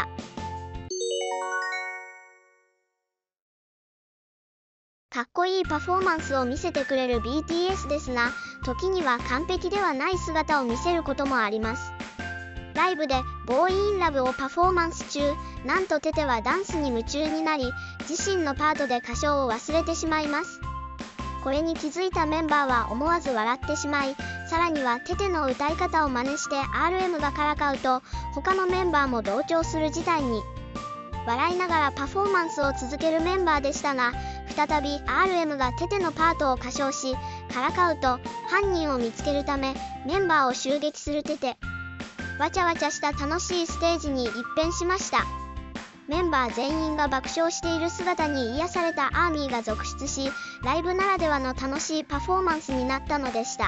かっこいいパフォーマンスを見せてくれる BTS ですが、時には完璧ではない姿を見せることもあります。ライブでボーイインラブをパフォーマンス中、なんとテテはダンスに夢中になり、自身のパートで歌唱を忘れてしまいます。 これに気づいたメンバーは思わず笑ってしまい、さらにはテテの歌い方を真似して RM がからかうと、他のメンバーも同調する事態に。笑いながらパフォーマンスを続けるメンバーでしたが、再び RM がテテのパートを歌唱し、からかうと、犯人を見つけるため、メンバーを襲撃するテテ。わちゃわちゃした楽しいステージに一変しました。メンバー全員が爆笑している姿に癒されたアーミーが続出し、ライブならではの楽しいパフォーマンスになったのでした。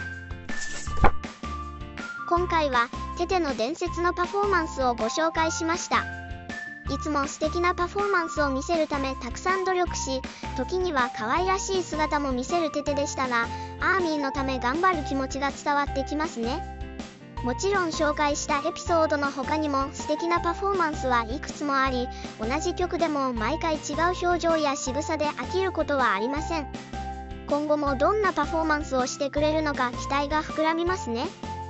今回はテテの伝説のパフォーマンスをご紹介しました。いつも素敵なパフォーマンスを見せるためたくさん努力し、時には可愛らしい姿も見せるテテでしたが、アーミーのため頑張る気持ちが伝わってきますね。もちろん紹介したエピソードの他にも素敵なパフォーマンスはいくつもあり、同じ曲でも毎回違う表情や仕草で飽きることはありません。今後もどんなパフォーマンスをしてくれるのか期待が膨らみますね。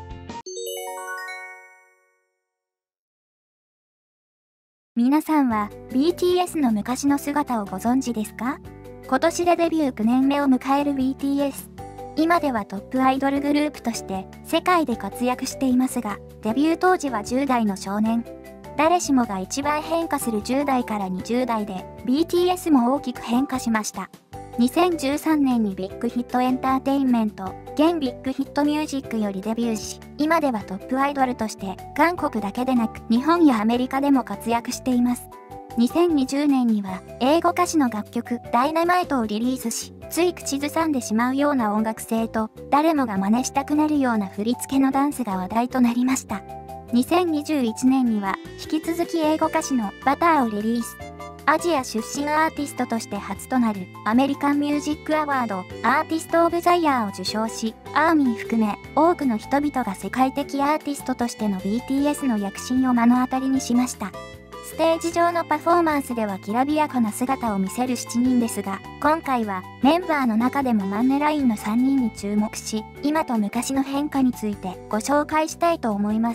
皆さんは BTS の昔の姿をご存知ですか？今年でデビュー9年目を迎える BTS。今ではトップアイドルグループとして世界で活躍していますが、デビュー当時は10代の少年。誰しもが一番変化する10代から20代で BTS も大きく変化しました。2013年にビッグヒットエンターテインメント、現ビッグヒットミュージックよりデビューし、今ではトップアイドルとして韓国だけでなく日本やアメリカでも活躍しています。2020年には英語歌詞の楽曲ダイナマイトをリリースし、つい口ずさんでしまうような音楽性と誰もが真似したくなるような振り付けのダンスが話題となりました。2021年には引き続き英語歌詞のバターをリリース。アジア出身アーティストとして初となるアメリカンミュージックアワードアーティストオブザイヤーを受賞し、アーミー含め多くの人々が世界的アーティストとしての BTS の躍進を目の当たりにしました。ステージ上のパフォーマンスではきらびやかな姿を見せる7人ですが、今回はメンバーの中でもマンネラインの3人に注目し、今と昔の変化についてご紹介したいと思います。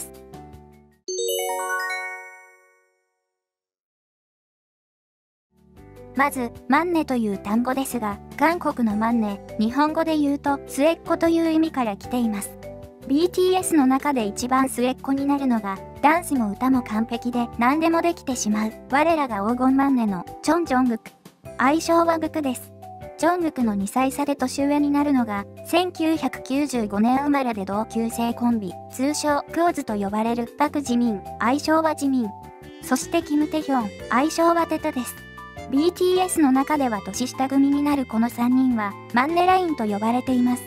まず、マンネという単語ですが、韓国のマンネ、日本語で言うと末っ子という意味から来ています。BTS の中で一番末っ子になるのが、ダンスも歌も完璧で何でもできてしまう、我らが黄金マンネのチョン・ジョングク。愛称はグクです。ジョングクの2歳差で年上になるのが、1995年生まれで同級生コンビ、通称クオズと呼ばれるパク・ジミン、愛称はジミン。そしてキム・テヒョン、愛称はテテです。BTS の中では年下組になるこの3人は、マンネラインと呼ばれています。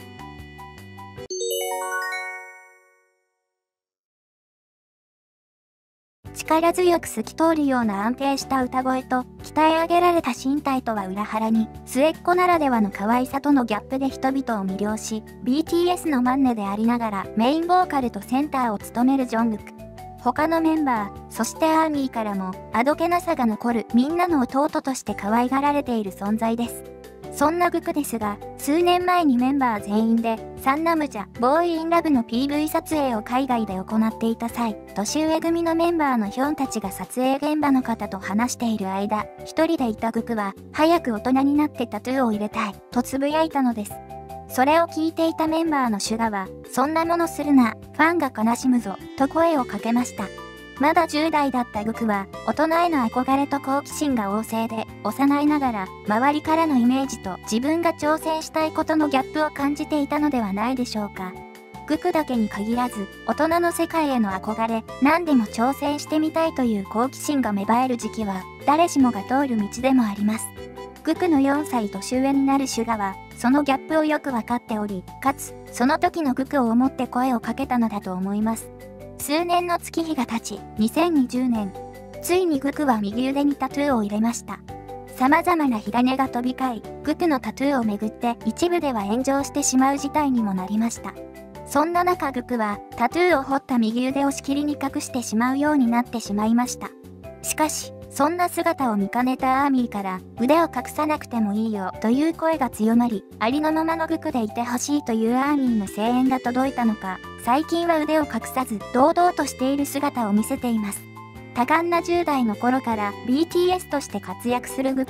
力強く透き通るような安定した歌声と鍛え上げられた身体とは裏腹に末っ子ならではの可愛さとのギャップで人々を魅了し、 BTS のマンネでありながらメインボーカルとセンターを務めるジョングク。他のメンバー、そしてアーミーからもあどけなさが残るみんなの弟として可愛がられている存在です。そんなグクですが、数年前にメンバー全員でサンナムジャ、ボーイインラブの PV 撮影を海外で行っていた際、年上組のメンバーのヒョンたちが撮影現場の方と話している間、一人でいたグクは、早く大人になってタトゥーを入れたい、とつぶやいたのです。それを聞いていたメンバーのシュガは、そんなものするな、ファンが悲しむぞ、と声をかけました。まだ10代だったグクは、大人への憧れと好奇心が旺盛で、幼いながら、周りからのイメージと自分が挑戦したいことのギャップを感じていたのではないでしょうか。グクだけに限らず、大人の世界への憧れ、何でも挑戦してみたいという好奇心が芽生える時期は、誰しもが通る道でもあります。グクの4歳年上になるシュガは、そのギャップをよくわかっており、かつ、その時のグクを思って声をかけたのだと思います。数年の月日が経ち、2020年、ついにグクは右腕にタトゥーを入れました。様々な火種が飛び交い、グクのタトゥーをめぐって一部では炎上してしまう事態にもなりました。そんな中グクはタトゥーを彫った右腕をしきりに隠してしまうようになってしまいました。しかし、そんな姿を見かねたアーミーから腕を隠さなくてもいいよという声が強まり、ありのままのグクでいてほしいというアーミーの声援が届いたのか、最近は腕を隠さず堂々としている姿を見せています。多感な10代の頃から BTS として活躍するグク。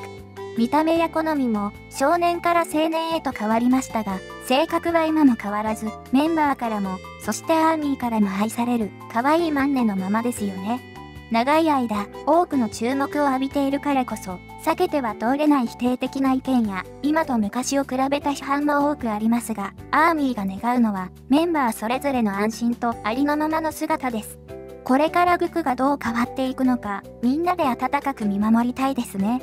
見た目や好みも少年から青年へと変わりましたが、性格は今も変わらず、メンバーからも、そしてアーミーからも愛される、可愛いマンネのままですよね。長い間、多くの注目を浴びているからこそ、避けては通れない否定的な意見や、今と昔を比べた批判も多くありますが、アーミーが願うのは、メンバーそれぞれの安心とありのままの姿です。これからグクがどう変わっていくのか、みんなで温かく見守りたいですね。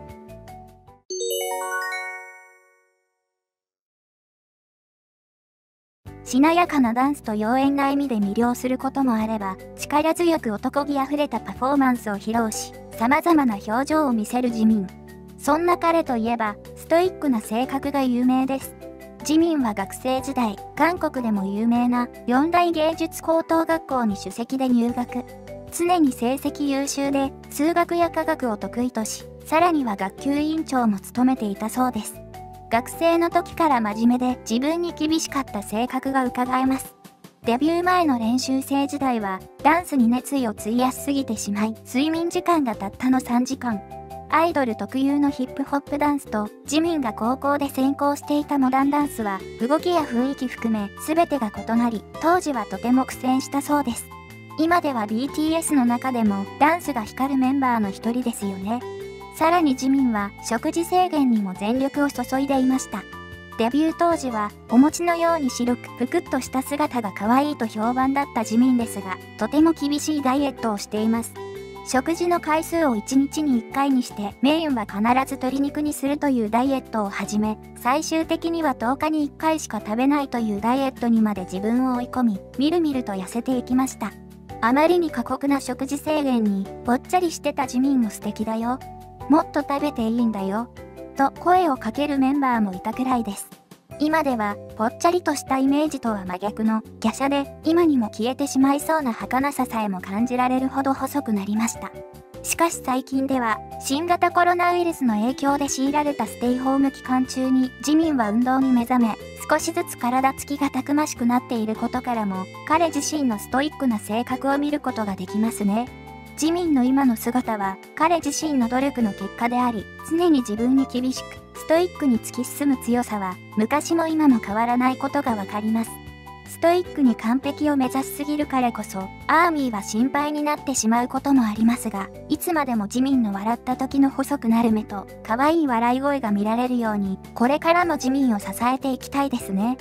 しなやかなダンスと妖艶な笑みで魅了することもあれば、力強く男気あふれたパフォーマンスを披露し、様々な表情を見せるジミン。そんな彼といえば、ストイックな性格が有名です。ジミンは学生時代、韓国でも有名な四大芸術高等学校に首席で入学。常に成績優秀で、数学や科学を得意とし、さらには学級委員長も務めていたそうです。学生の時から真面目で自分に厳しかった性格が伺えます。デビュー前の練習生時代はダンスに熱意を費やしすぎてしまい、睡眠時間がたったの3時間。アイドル特有のヒップホップダンスとジミンが高校で専攻していたモダンダンスは動きや雰囲気含め全てが異なり、当時はとても苦戦したそうです。今では BTS の中でもダンスが光るメンバーの一人ですよね。さらにジミンは食事制限にも全力を注いでいました。デビュー当時はお餅のように白くぷくっとした姿が可愛いと評判だったジミンですが、とても厳しいダイエットをしています。食事の回数を1日に1回にしてメインは必ず鶏肉にするというダイエットを始め、最終的には10日に1回しか食べないというダイエットにまで自分を追い込み、みるみると痩せていきました。あまりに過酷な食事制限にぽっちゃりしてたジミンも素敵だよ。もっと食べていいんだよ。と声をかけるメンバーもいたくらいです。今ではぽっちゃりとしたイメージとは真逆の華奢で今にも消えてしまいそうな儚ささえも感じられるほど細くなりました。しかし最近では新型コロナウイルスの影響で強いられたステイホーム期間中にジミンは運動に目覚め、少しずつ体つきがたくましくなっていることからも彼自身のストイックな性格を見ることができますね。ジミンの今の姿は彼自身の努力の結果であり、常に自分に厳しくストイックに突き進む強さは昔も今も変わらないことがわかります。ストイックに完璧を目指しすぎるからこそアーミーは心配になってしまうこともありますが、いつまでもジミンの笑った時の細くなる目と可愛い笑い声が見られるように、これからもジミンを支えていきたいですね。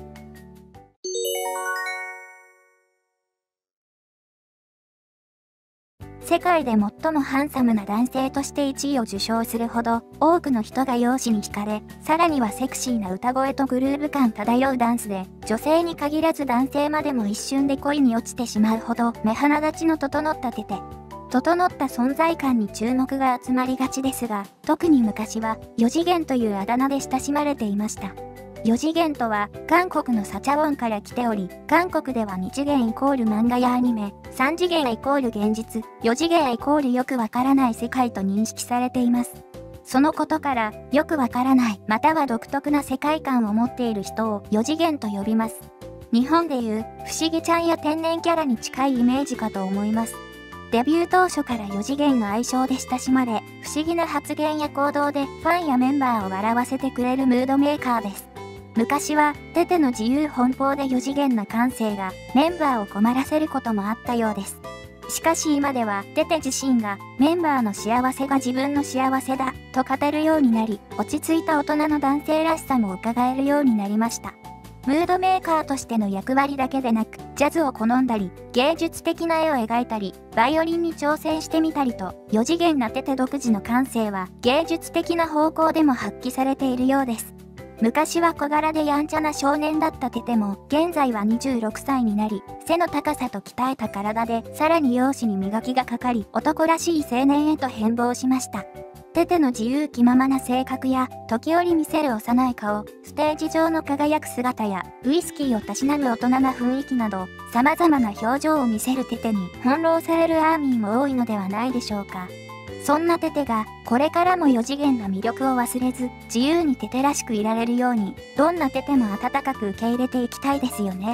世界で最もハンサムな男性として1位を受賞するほど多くの人が容姿に惹かれ、さらにはセクシーな歌声とグルーヴ感漂うダンスで女性に限らず男性までも一瞬で恋に落ちてしまうほど目鼻立ちの整ったテテ。整った存在感に注目が集まりがちですが、特に昔は4次元というあだ名で親しまれていました。4次元とは韓国のサチャウォンから来ており、韓国では2次元イコール漫画やアニメ、3次元イコール現実、4次元イコールよくわからない世界と認識されています。そのことから、よくわからない、または独特な世界観を持っている人を4次元と呼びます。日本でいう不思議ちゃんや天然キャラに近いイメージかと思います。デビュー当初から4次元の愛称で親しまれ、不思議な発言や行動でファンやメンバーを笑わせてくれるムードメーカーです。昔はテテの自由奔放で4次元な感性がメンバーを困らせることもあったようです。しかし今ではテテ自身がメンバーの幸せが自分の幸せだと語るようになり、落ち着いた大人の男性らしさも伺えるようになりました。ムードメーカーとしての役割だけでなく、ジャズを好んだり、芸術的な絵を描いたり、バイオリンに挑戦してみたりと、4次元なテテ独自の感性は芸術的な方向でも発揮されているようです。昔は小柄でやんちゃな少年だったテテも、現在は26歳になり、背の高さと鍛えた体で、さらに容姿に磨きがかかり、男らしい青年へと変貌しました。テテの自由気ままな性格や、時折見せる幼い顔、ステージ上の輝く姿や、ウイスキーをたしなむ大人な雰囲気など、様々な表情を見せるテテに翻弄されるアーミーも多いのではないでしょうか。そんなテテがこれからも4次元な魅力を忘れず自由にテテらしくいられるようにどんなテテも温かく受け入れていきたいですよね。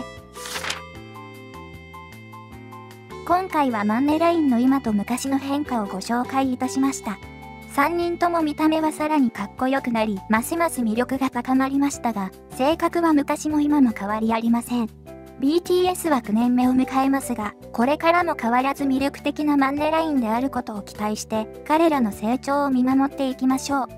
今回はマンネラインの今と昔の変化をご紹介いたしました。 3人とも見た目はさらにかっこよくなり、ますます魅力が高まりましたが、性格は昔も今も変わりありません。BTS は9年目を迎えますが、これからも変わらず魅力的なマンネラインであることを期待して、彼らの成長を見守っていきましょう。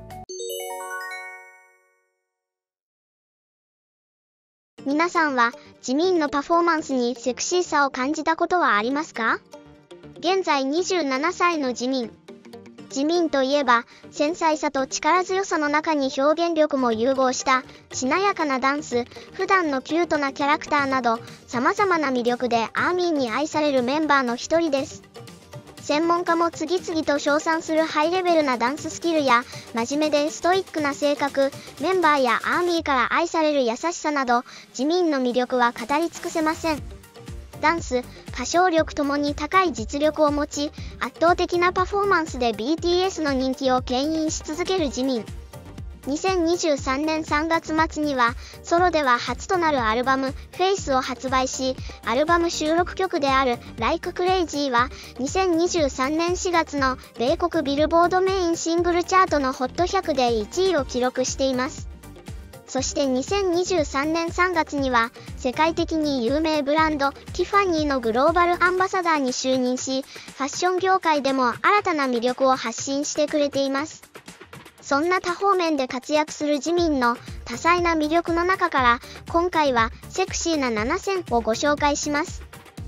皆さんは、ジミンのパフォーマンスにセクシーさを感じたことはありますか？現在27歳のジミン。ジミンといえば、繊細さと力強さの中に表現力も融合したしなやかなダンス、普段のキュートなキャラクターなど様々な魅力でアーミーに愛されるメンバーの一人です。専門家も次々と称賛するハイレベルなダンススキルや真面目でストイックな性格、メンバーやアーミーから愛される優しさなど、ジミンの魅力は語り尽くせません。ダンス、歌唱力ともに高い実力を持ち、圧倒的なパフォーマンスで BTS の人気を牽引し続けるジミン。2023年3月末には、ソロでは初となるアルバム、Face を発売し、アルバム収録曲である Like Crazy は、2023年4月の米国ビルボードメインシングルチャートの HOT100 で1位を記録しています。そして2023年3月には世界的に有名ブランドティファニーのグローバルアンバサダーに就任し、ファッション業界でも新たな魅力を発信してくれています。そんな多方面で活躍するジミンの多彩な魅力の中から今回はセクシーな7選をご紹介します。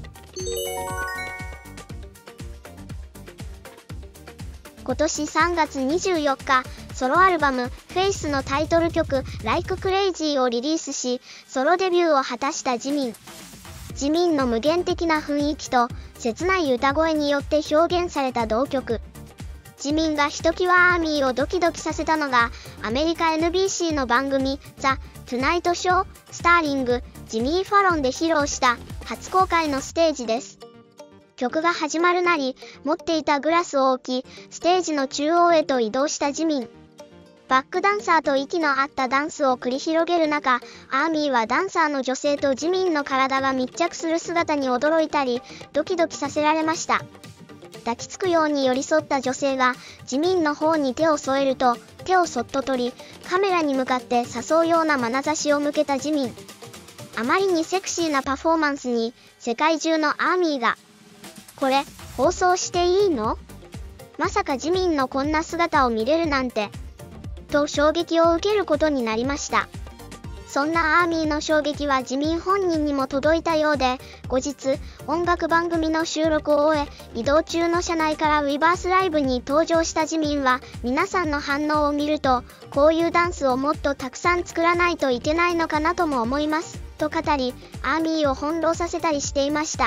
今年3月24日、ソロアルバム Face のタイトル曲 Like Crazy をリリースし、ソロデビューを果たしたジミン。ジミンの無限的な雰囲気と切ない歌声によって表現された同曲。ジミンがひときわアーミーをドキドキさせたのが、アメリカ NBC の番組 The Tonight Show スターリングジミー・ファロンで披露した初公開のステージです。曲が始まるなり、持っていたグラスを置き、ステージの中央へと移動したジミン。バックダンサーと息の合ったダンスを繰り広げる中、アーミーはダンサーの女性とジミンの体が密着する姿に驚いたり、ドキドキさせられました。抱きつくように寄り添った女性が、ジミンの方に手を添えると、手をそっと取り、カメラに向かって誘うような眼差しを向けたジミン。あまりにセクシーなパフォーマンスに、世界中のアーミーが、これ、放送していいの？まさかジミンのこんな姿を見れるなんて。と衝撃を受けることになりました。そんなアーミーの衝撃はジミン本人にも届いたようで、後日、音楽番組の収録を終え、移動中の車内からウィバースライブに登場したジミンは、皆さんの反応を見ると、こういうダンスをもっとたくさん作らないといけないのかなとも思います、と語り、アーミーを翻弄させたりしていました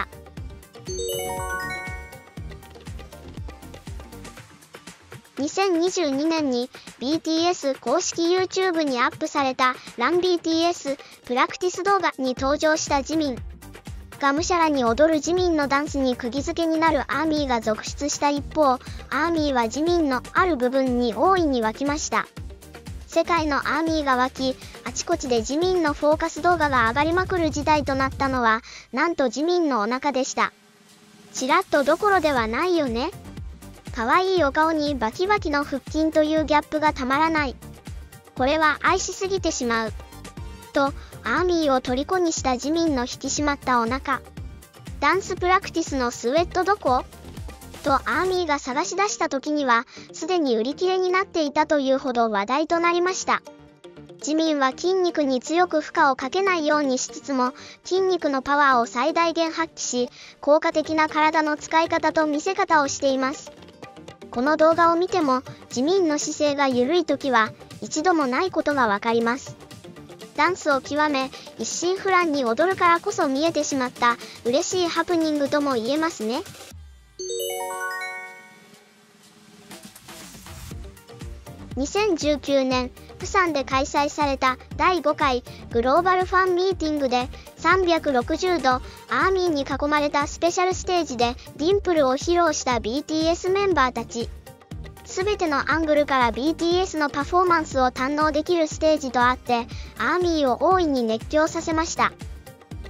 。2022年に BTS 公式 YouTube にアップされた RunBTS プラクティス動画に登場したジミン。がむしゃらに踊るジミンのダンスに釘付けになるアーミーが続出した一方、アーミーはジミンのある部分に大いに沸きました。世界のアーミーが沸き、あちこちでジミンのフォーカス動画が上がりまくる事態となったのは、なんとジミンのお腹でした。ちらっとどころではないよね。可愛いお顔にバキバキの腹筋というギャップがたまらない。これは愛しすぎてしまう。と、アーミーを虜にしたジミンの引き締まったお腹。ダンスプラクティスのスウェットどこ？とアーミーが探し出した時には、すでに売り切れになっていたというほど話題となりました。ジミンは筋肉に強く負荷をかけないようにしつつも、筋肉のパワーを最大限発揮し、効果的な体の使い方と見せ方をしています。この動画を見ても、ジミンの姿勢が緩い時は、一度もないことがわかります。ダンスを極め、一心不乱に踊るからこそ見えてしまった、嬉しいハプニングとも言えますね。2019年、プサンで開催された第5回グローバルファンミーティングで360度アーミーに囲まれたスペシャルステージでディンプルを披露した BTS メンバーたち。すべてのアングルから BTS のパフォーマンスを堪能できるステージとあって、アーミーを大いに熱狂させました。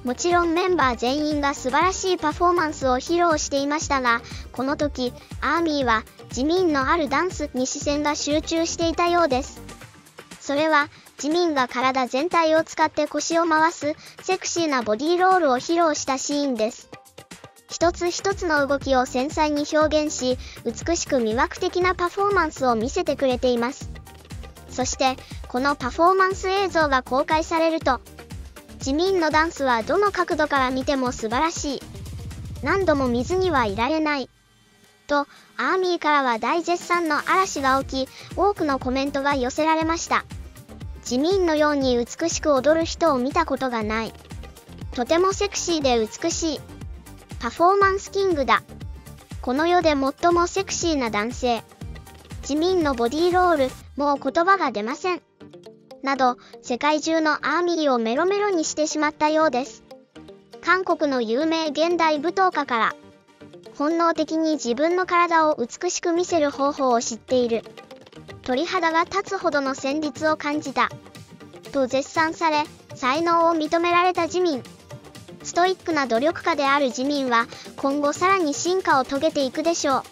もちろんメンバー全員が素晴らしいパフォーマンスを披露していましたが、この時、アーミーはジミンのあるダンスに視線が集中していたようです。それは、ジミンが体全体を使って腰を回すセクシーなボディーロールを披露したシーンです。一つ一つの動きを繊細に表現し、美しく魅惑的なパフォーマンスを見せてくれています。そして、このパフォーマンス映像が公開されると、ジミンのダンスはどの角度から見ても素晴らしい。何度も見ずにはいられない。と、アーミーからは大絶賛の嵐が起き、多くのコメントが寄せられました。ジミンのように美しく踊る人を見たことがない。とてもセクシーで美しい。パフォーマンスキングだ。この世で最もセクシーな男性。ジミンのボディーロール、もう言葉が出ません。など、世界中のアーミーをメロメロにしてしまったようです。韓国の有名現代舞踏家から、本能的に自分の体を美しく見せる方法を知っている。鳥肌が立つほどの旋律を感じた。と絶賛され、才能を認められたジミン。ストイックな努力家であるジミンは、今後さらに進化を遂げていくでしょう。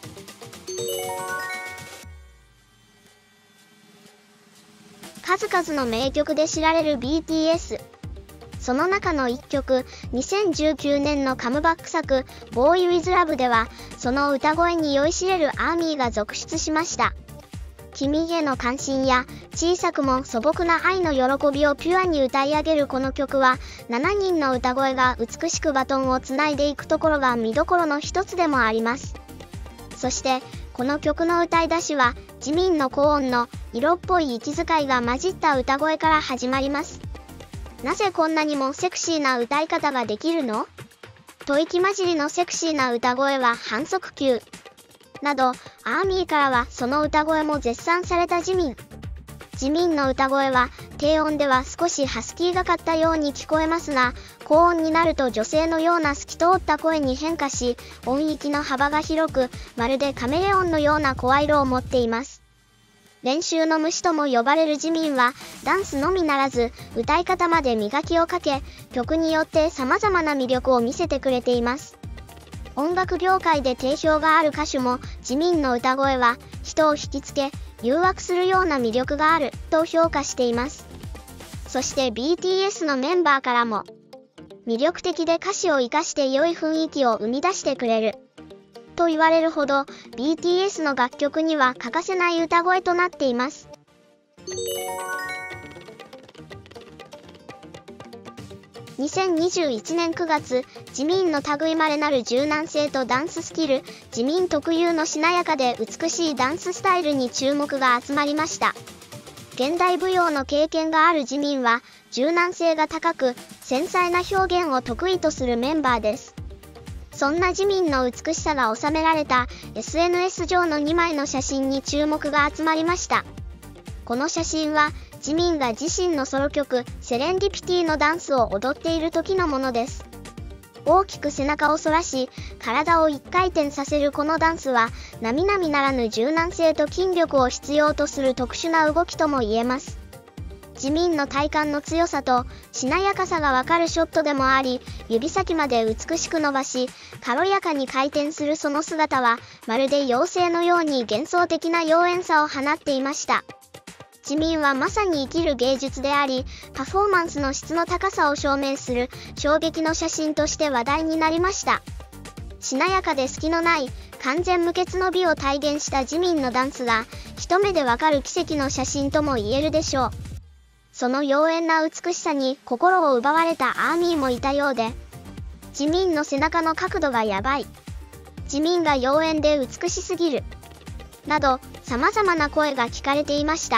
数々の名曲で知られる BTS。その中の一曲、2019年のカムバック作、Boy with Love では、その歌声に酔いしれるアーミーが続出しました。君への関心や、小さくも素朴な愛の喜びをピュアに歌い上げるこの曲は、7人の歌声が美しくバトンをつないでいくところが見どころの一つでもあります。そして、この曲の歌い出しは、ジミンの高音の色っぽい息遣いが混じった歌声から始まります。なぜこんなにもセクシーな歌い方ができるの？と息混じりのセクシーな歌声は反則級。など、アーミーからはその歌声も絶賛されたジミン。ジミンの歌声は、低音では少しハスキーがかったように聞こえますが、高音になると女性のような透き通った声に変化し、音域の幅が広く、まるでカメレオンのような声色を持っています。練習の虫とも呼ばれるジミンは、ダンスのみならず、歌い方まで磨きをかけ、曲によって様々な魅力を見せてくれています。音楽業界で定評がある歌手も、ジミンの歌声は、人を引きつけ、誘惑するような魅力がある、と評価しています。そして BTS のメンバーからも、魅力的で歌詞を生かして良い雰囲気を生み出してくれる。と言われるほど、BTS の楽曲には欠かせない歌声となっています。2021年9月、ジミンの類まれなる柔軟性とダンススキル、ジミン特有のしなやかで美しいダンススタイルに注目が集まりました。現代舞踊の経験があるジミンは、柔軟性が高く、繊細な表現を得意とするメンバーです。そんなジミンの美しさが収められた SNS 上の2枚の写真に注目が集まりました。この写真は、ジミンが自身のソロ曲セレンディピティのダンスを踊っている時のものです。大きく背中を反らし、体を一回転させるこのダンスは、並々ならぬ柔軟性と筋力を必要とする特殊な動きとも言えます。ジミンの体幹の強さとしなやかさがわかるショットでもあり、指先まで美しく伸ばし、軽やかに回転するその姿は、まるで妖精のように幻想的な妖艶さを放っていました。ジミンはまさに生きる芸術であり、パフォーマンスの質の高さを証明する衝撃の写真として話題になりました。しなやかで隙のない完全無欠の美を体現したジミンのダンスが一目でわかる奇跡の写真とも言えるでしょう。その妖艶な美しさに心を奪われたアーミーもいたようで、ジミンの背中の角度がやばい。ジミンが妖艶で美しすぎる。など様々な声が聞かれていました。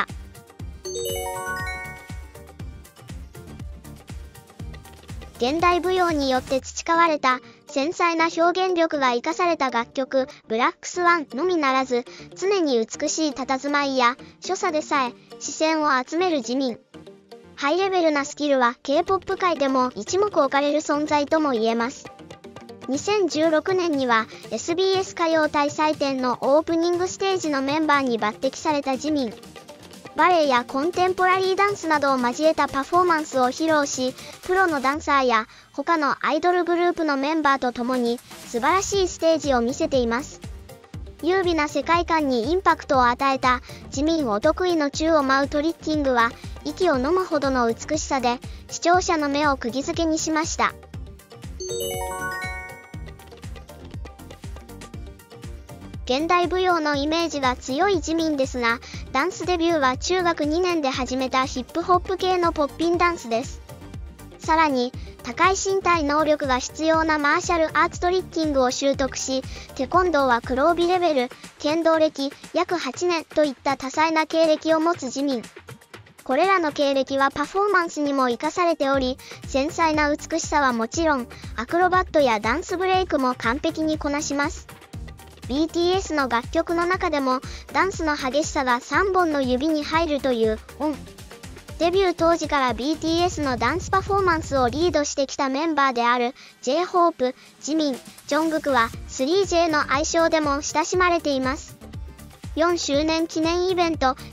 現代舞踊によって培われた繊細な表現力が生かされた楽曲ブラックスワンのみならず、常に美しい佇まいや所作でさえ視線を集めるジミン。ハイレベルなスキルは K-POP 界でも一目置かれる存在とも言えます。2016年には SBS 歌謡大祭典のオープニングステージのメンバーに抜擢されたジミン。 バレエやコンテンポラリーダンスなどを交えたパフォーマンスを披露し、プロのダンサーや他のアイドルグループのメンバーと共に素晴らしいステージを見せています。優美な世界観にインパクトを与えたジミンお得意の宙を舞うトリッキングは息を飲むほどの美しさで視聴者の目を釘付けにしました。現代舞踊のイメージが強いジミンですが、ダンスデビューは中学2年で始めたヒップホップ系のポッピンダンスです。さらに、高い身体能力が必要なマーシャルアーツトリッキングを習得し、テコンドーは黒帯レベル、剣道歴約8年といった多彩な経歴を持つジミン。これらの経歴はパフォーマンスにも生かされており、繊細な美しさはもちろん、アクロバットやダンスブレイクも完璧にこなします。BTS の楽曲の中でもダンスの激しさが3本の指に入るというデビュー当時から BTS のダンスパフォーマンスをリードしてきたメンバーである J-Hope、ジミン、ジョングクは 3J の愛称でも親しまれています。4周年記念イベント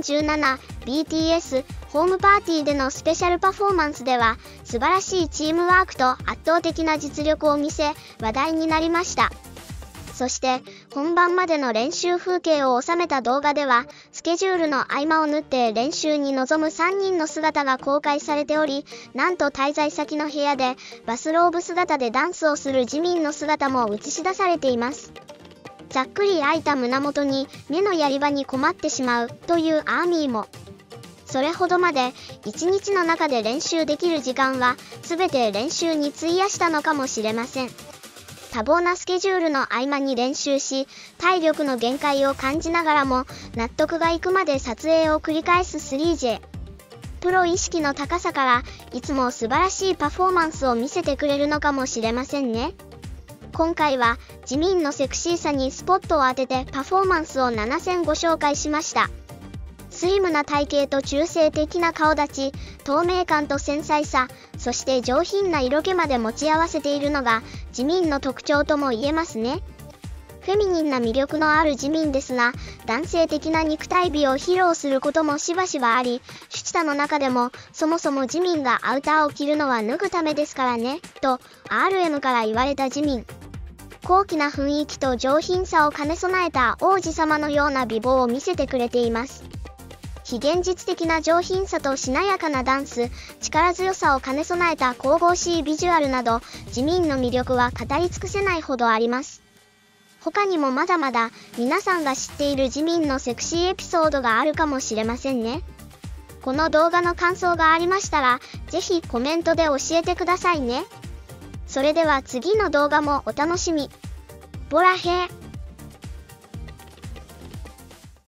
2017BTS ホームパーティーでのスペシャルパフォーマンスでは素晴らしいチームワークと圧倒的な実力を見せ話題になりました。そして本番までの練習風景を収めた動画ではスケジュールの合間を縫って練習に臨む3人の姿が公開されており、なんと滞在先の部屋でバスローブ姿でダンスをするジミンの姿も映し出されています。ざっくり開いた胸元に目のやり場に困ってしまうというアーミーも。それほどまで1日の中で練習できる時間は全て練習に費やしたのかもしれません。多忙なスケジュールの合間に練習し、体力の限界を感じながらも納得がいくまで撮影を繰り返す 3J。プロ意識の高さからいつも素晴らしいパフォーマンスを見せてくれるのかもしれませんね。今回はジミンのセクシーさにスポットを当ててパフォーマンスを7選ご紹介しました。スリムな体型と中性的な顔立ち、透明感と繊細さ、そして上品な色気まで持ち合わせているのがジミンの特徴とも言えますね。フェミニンな魅力のあるジミンですが、男性的な肉体美を披露することもしばしばあり、シュチタの中でもそもそもジミンがアウターを着るのは脱ぐためですからね、と RM から言われたジミン。高貴な雰囲気と上品さを兼ね備えた王子様のような美貌を見せてくれています。非現実的な上品さとしなやかなダンス、力強さを兼ね備えた神々しいビジュアルなど、ジミンの魅力は語り尽くせないほどあります。他にもまだまだ皆さんが知っているジミンのセクシーエピソードがあるかもしれませんね。この動画の感想がありましたら、ぜひコメントで教えてくださいね。それでは次の動画もお楽しみ。ボラヘー。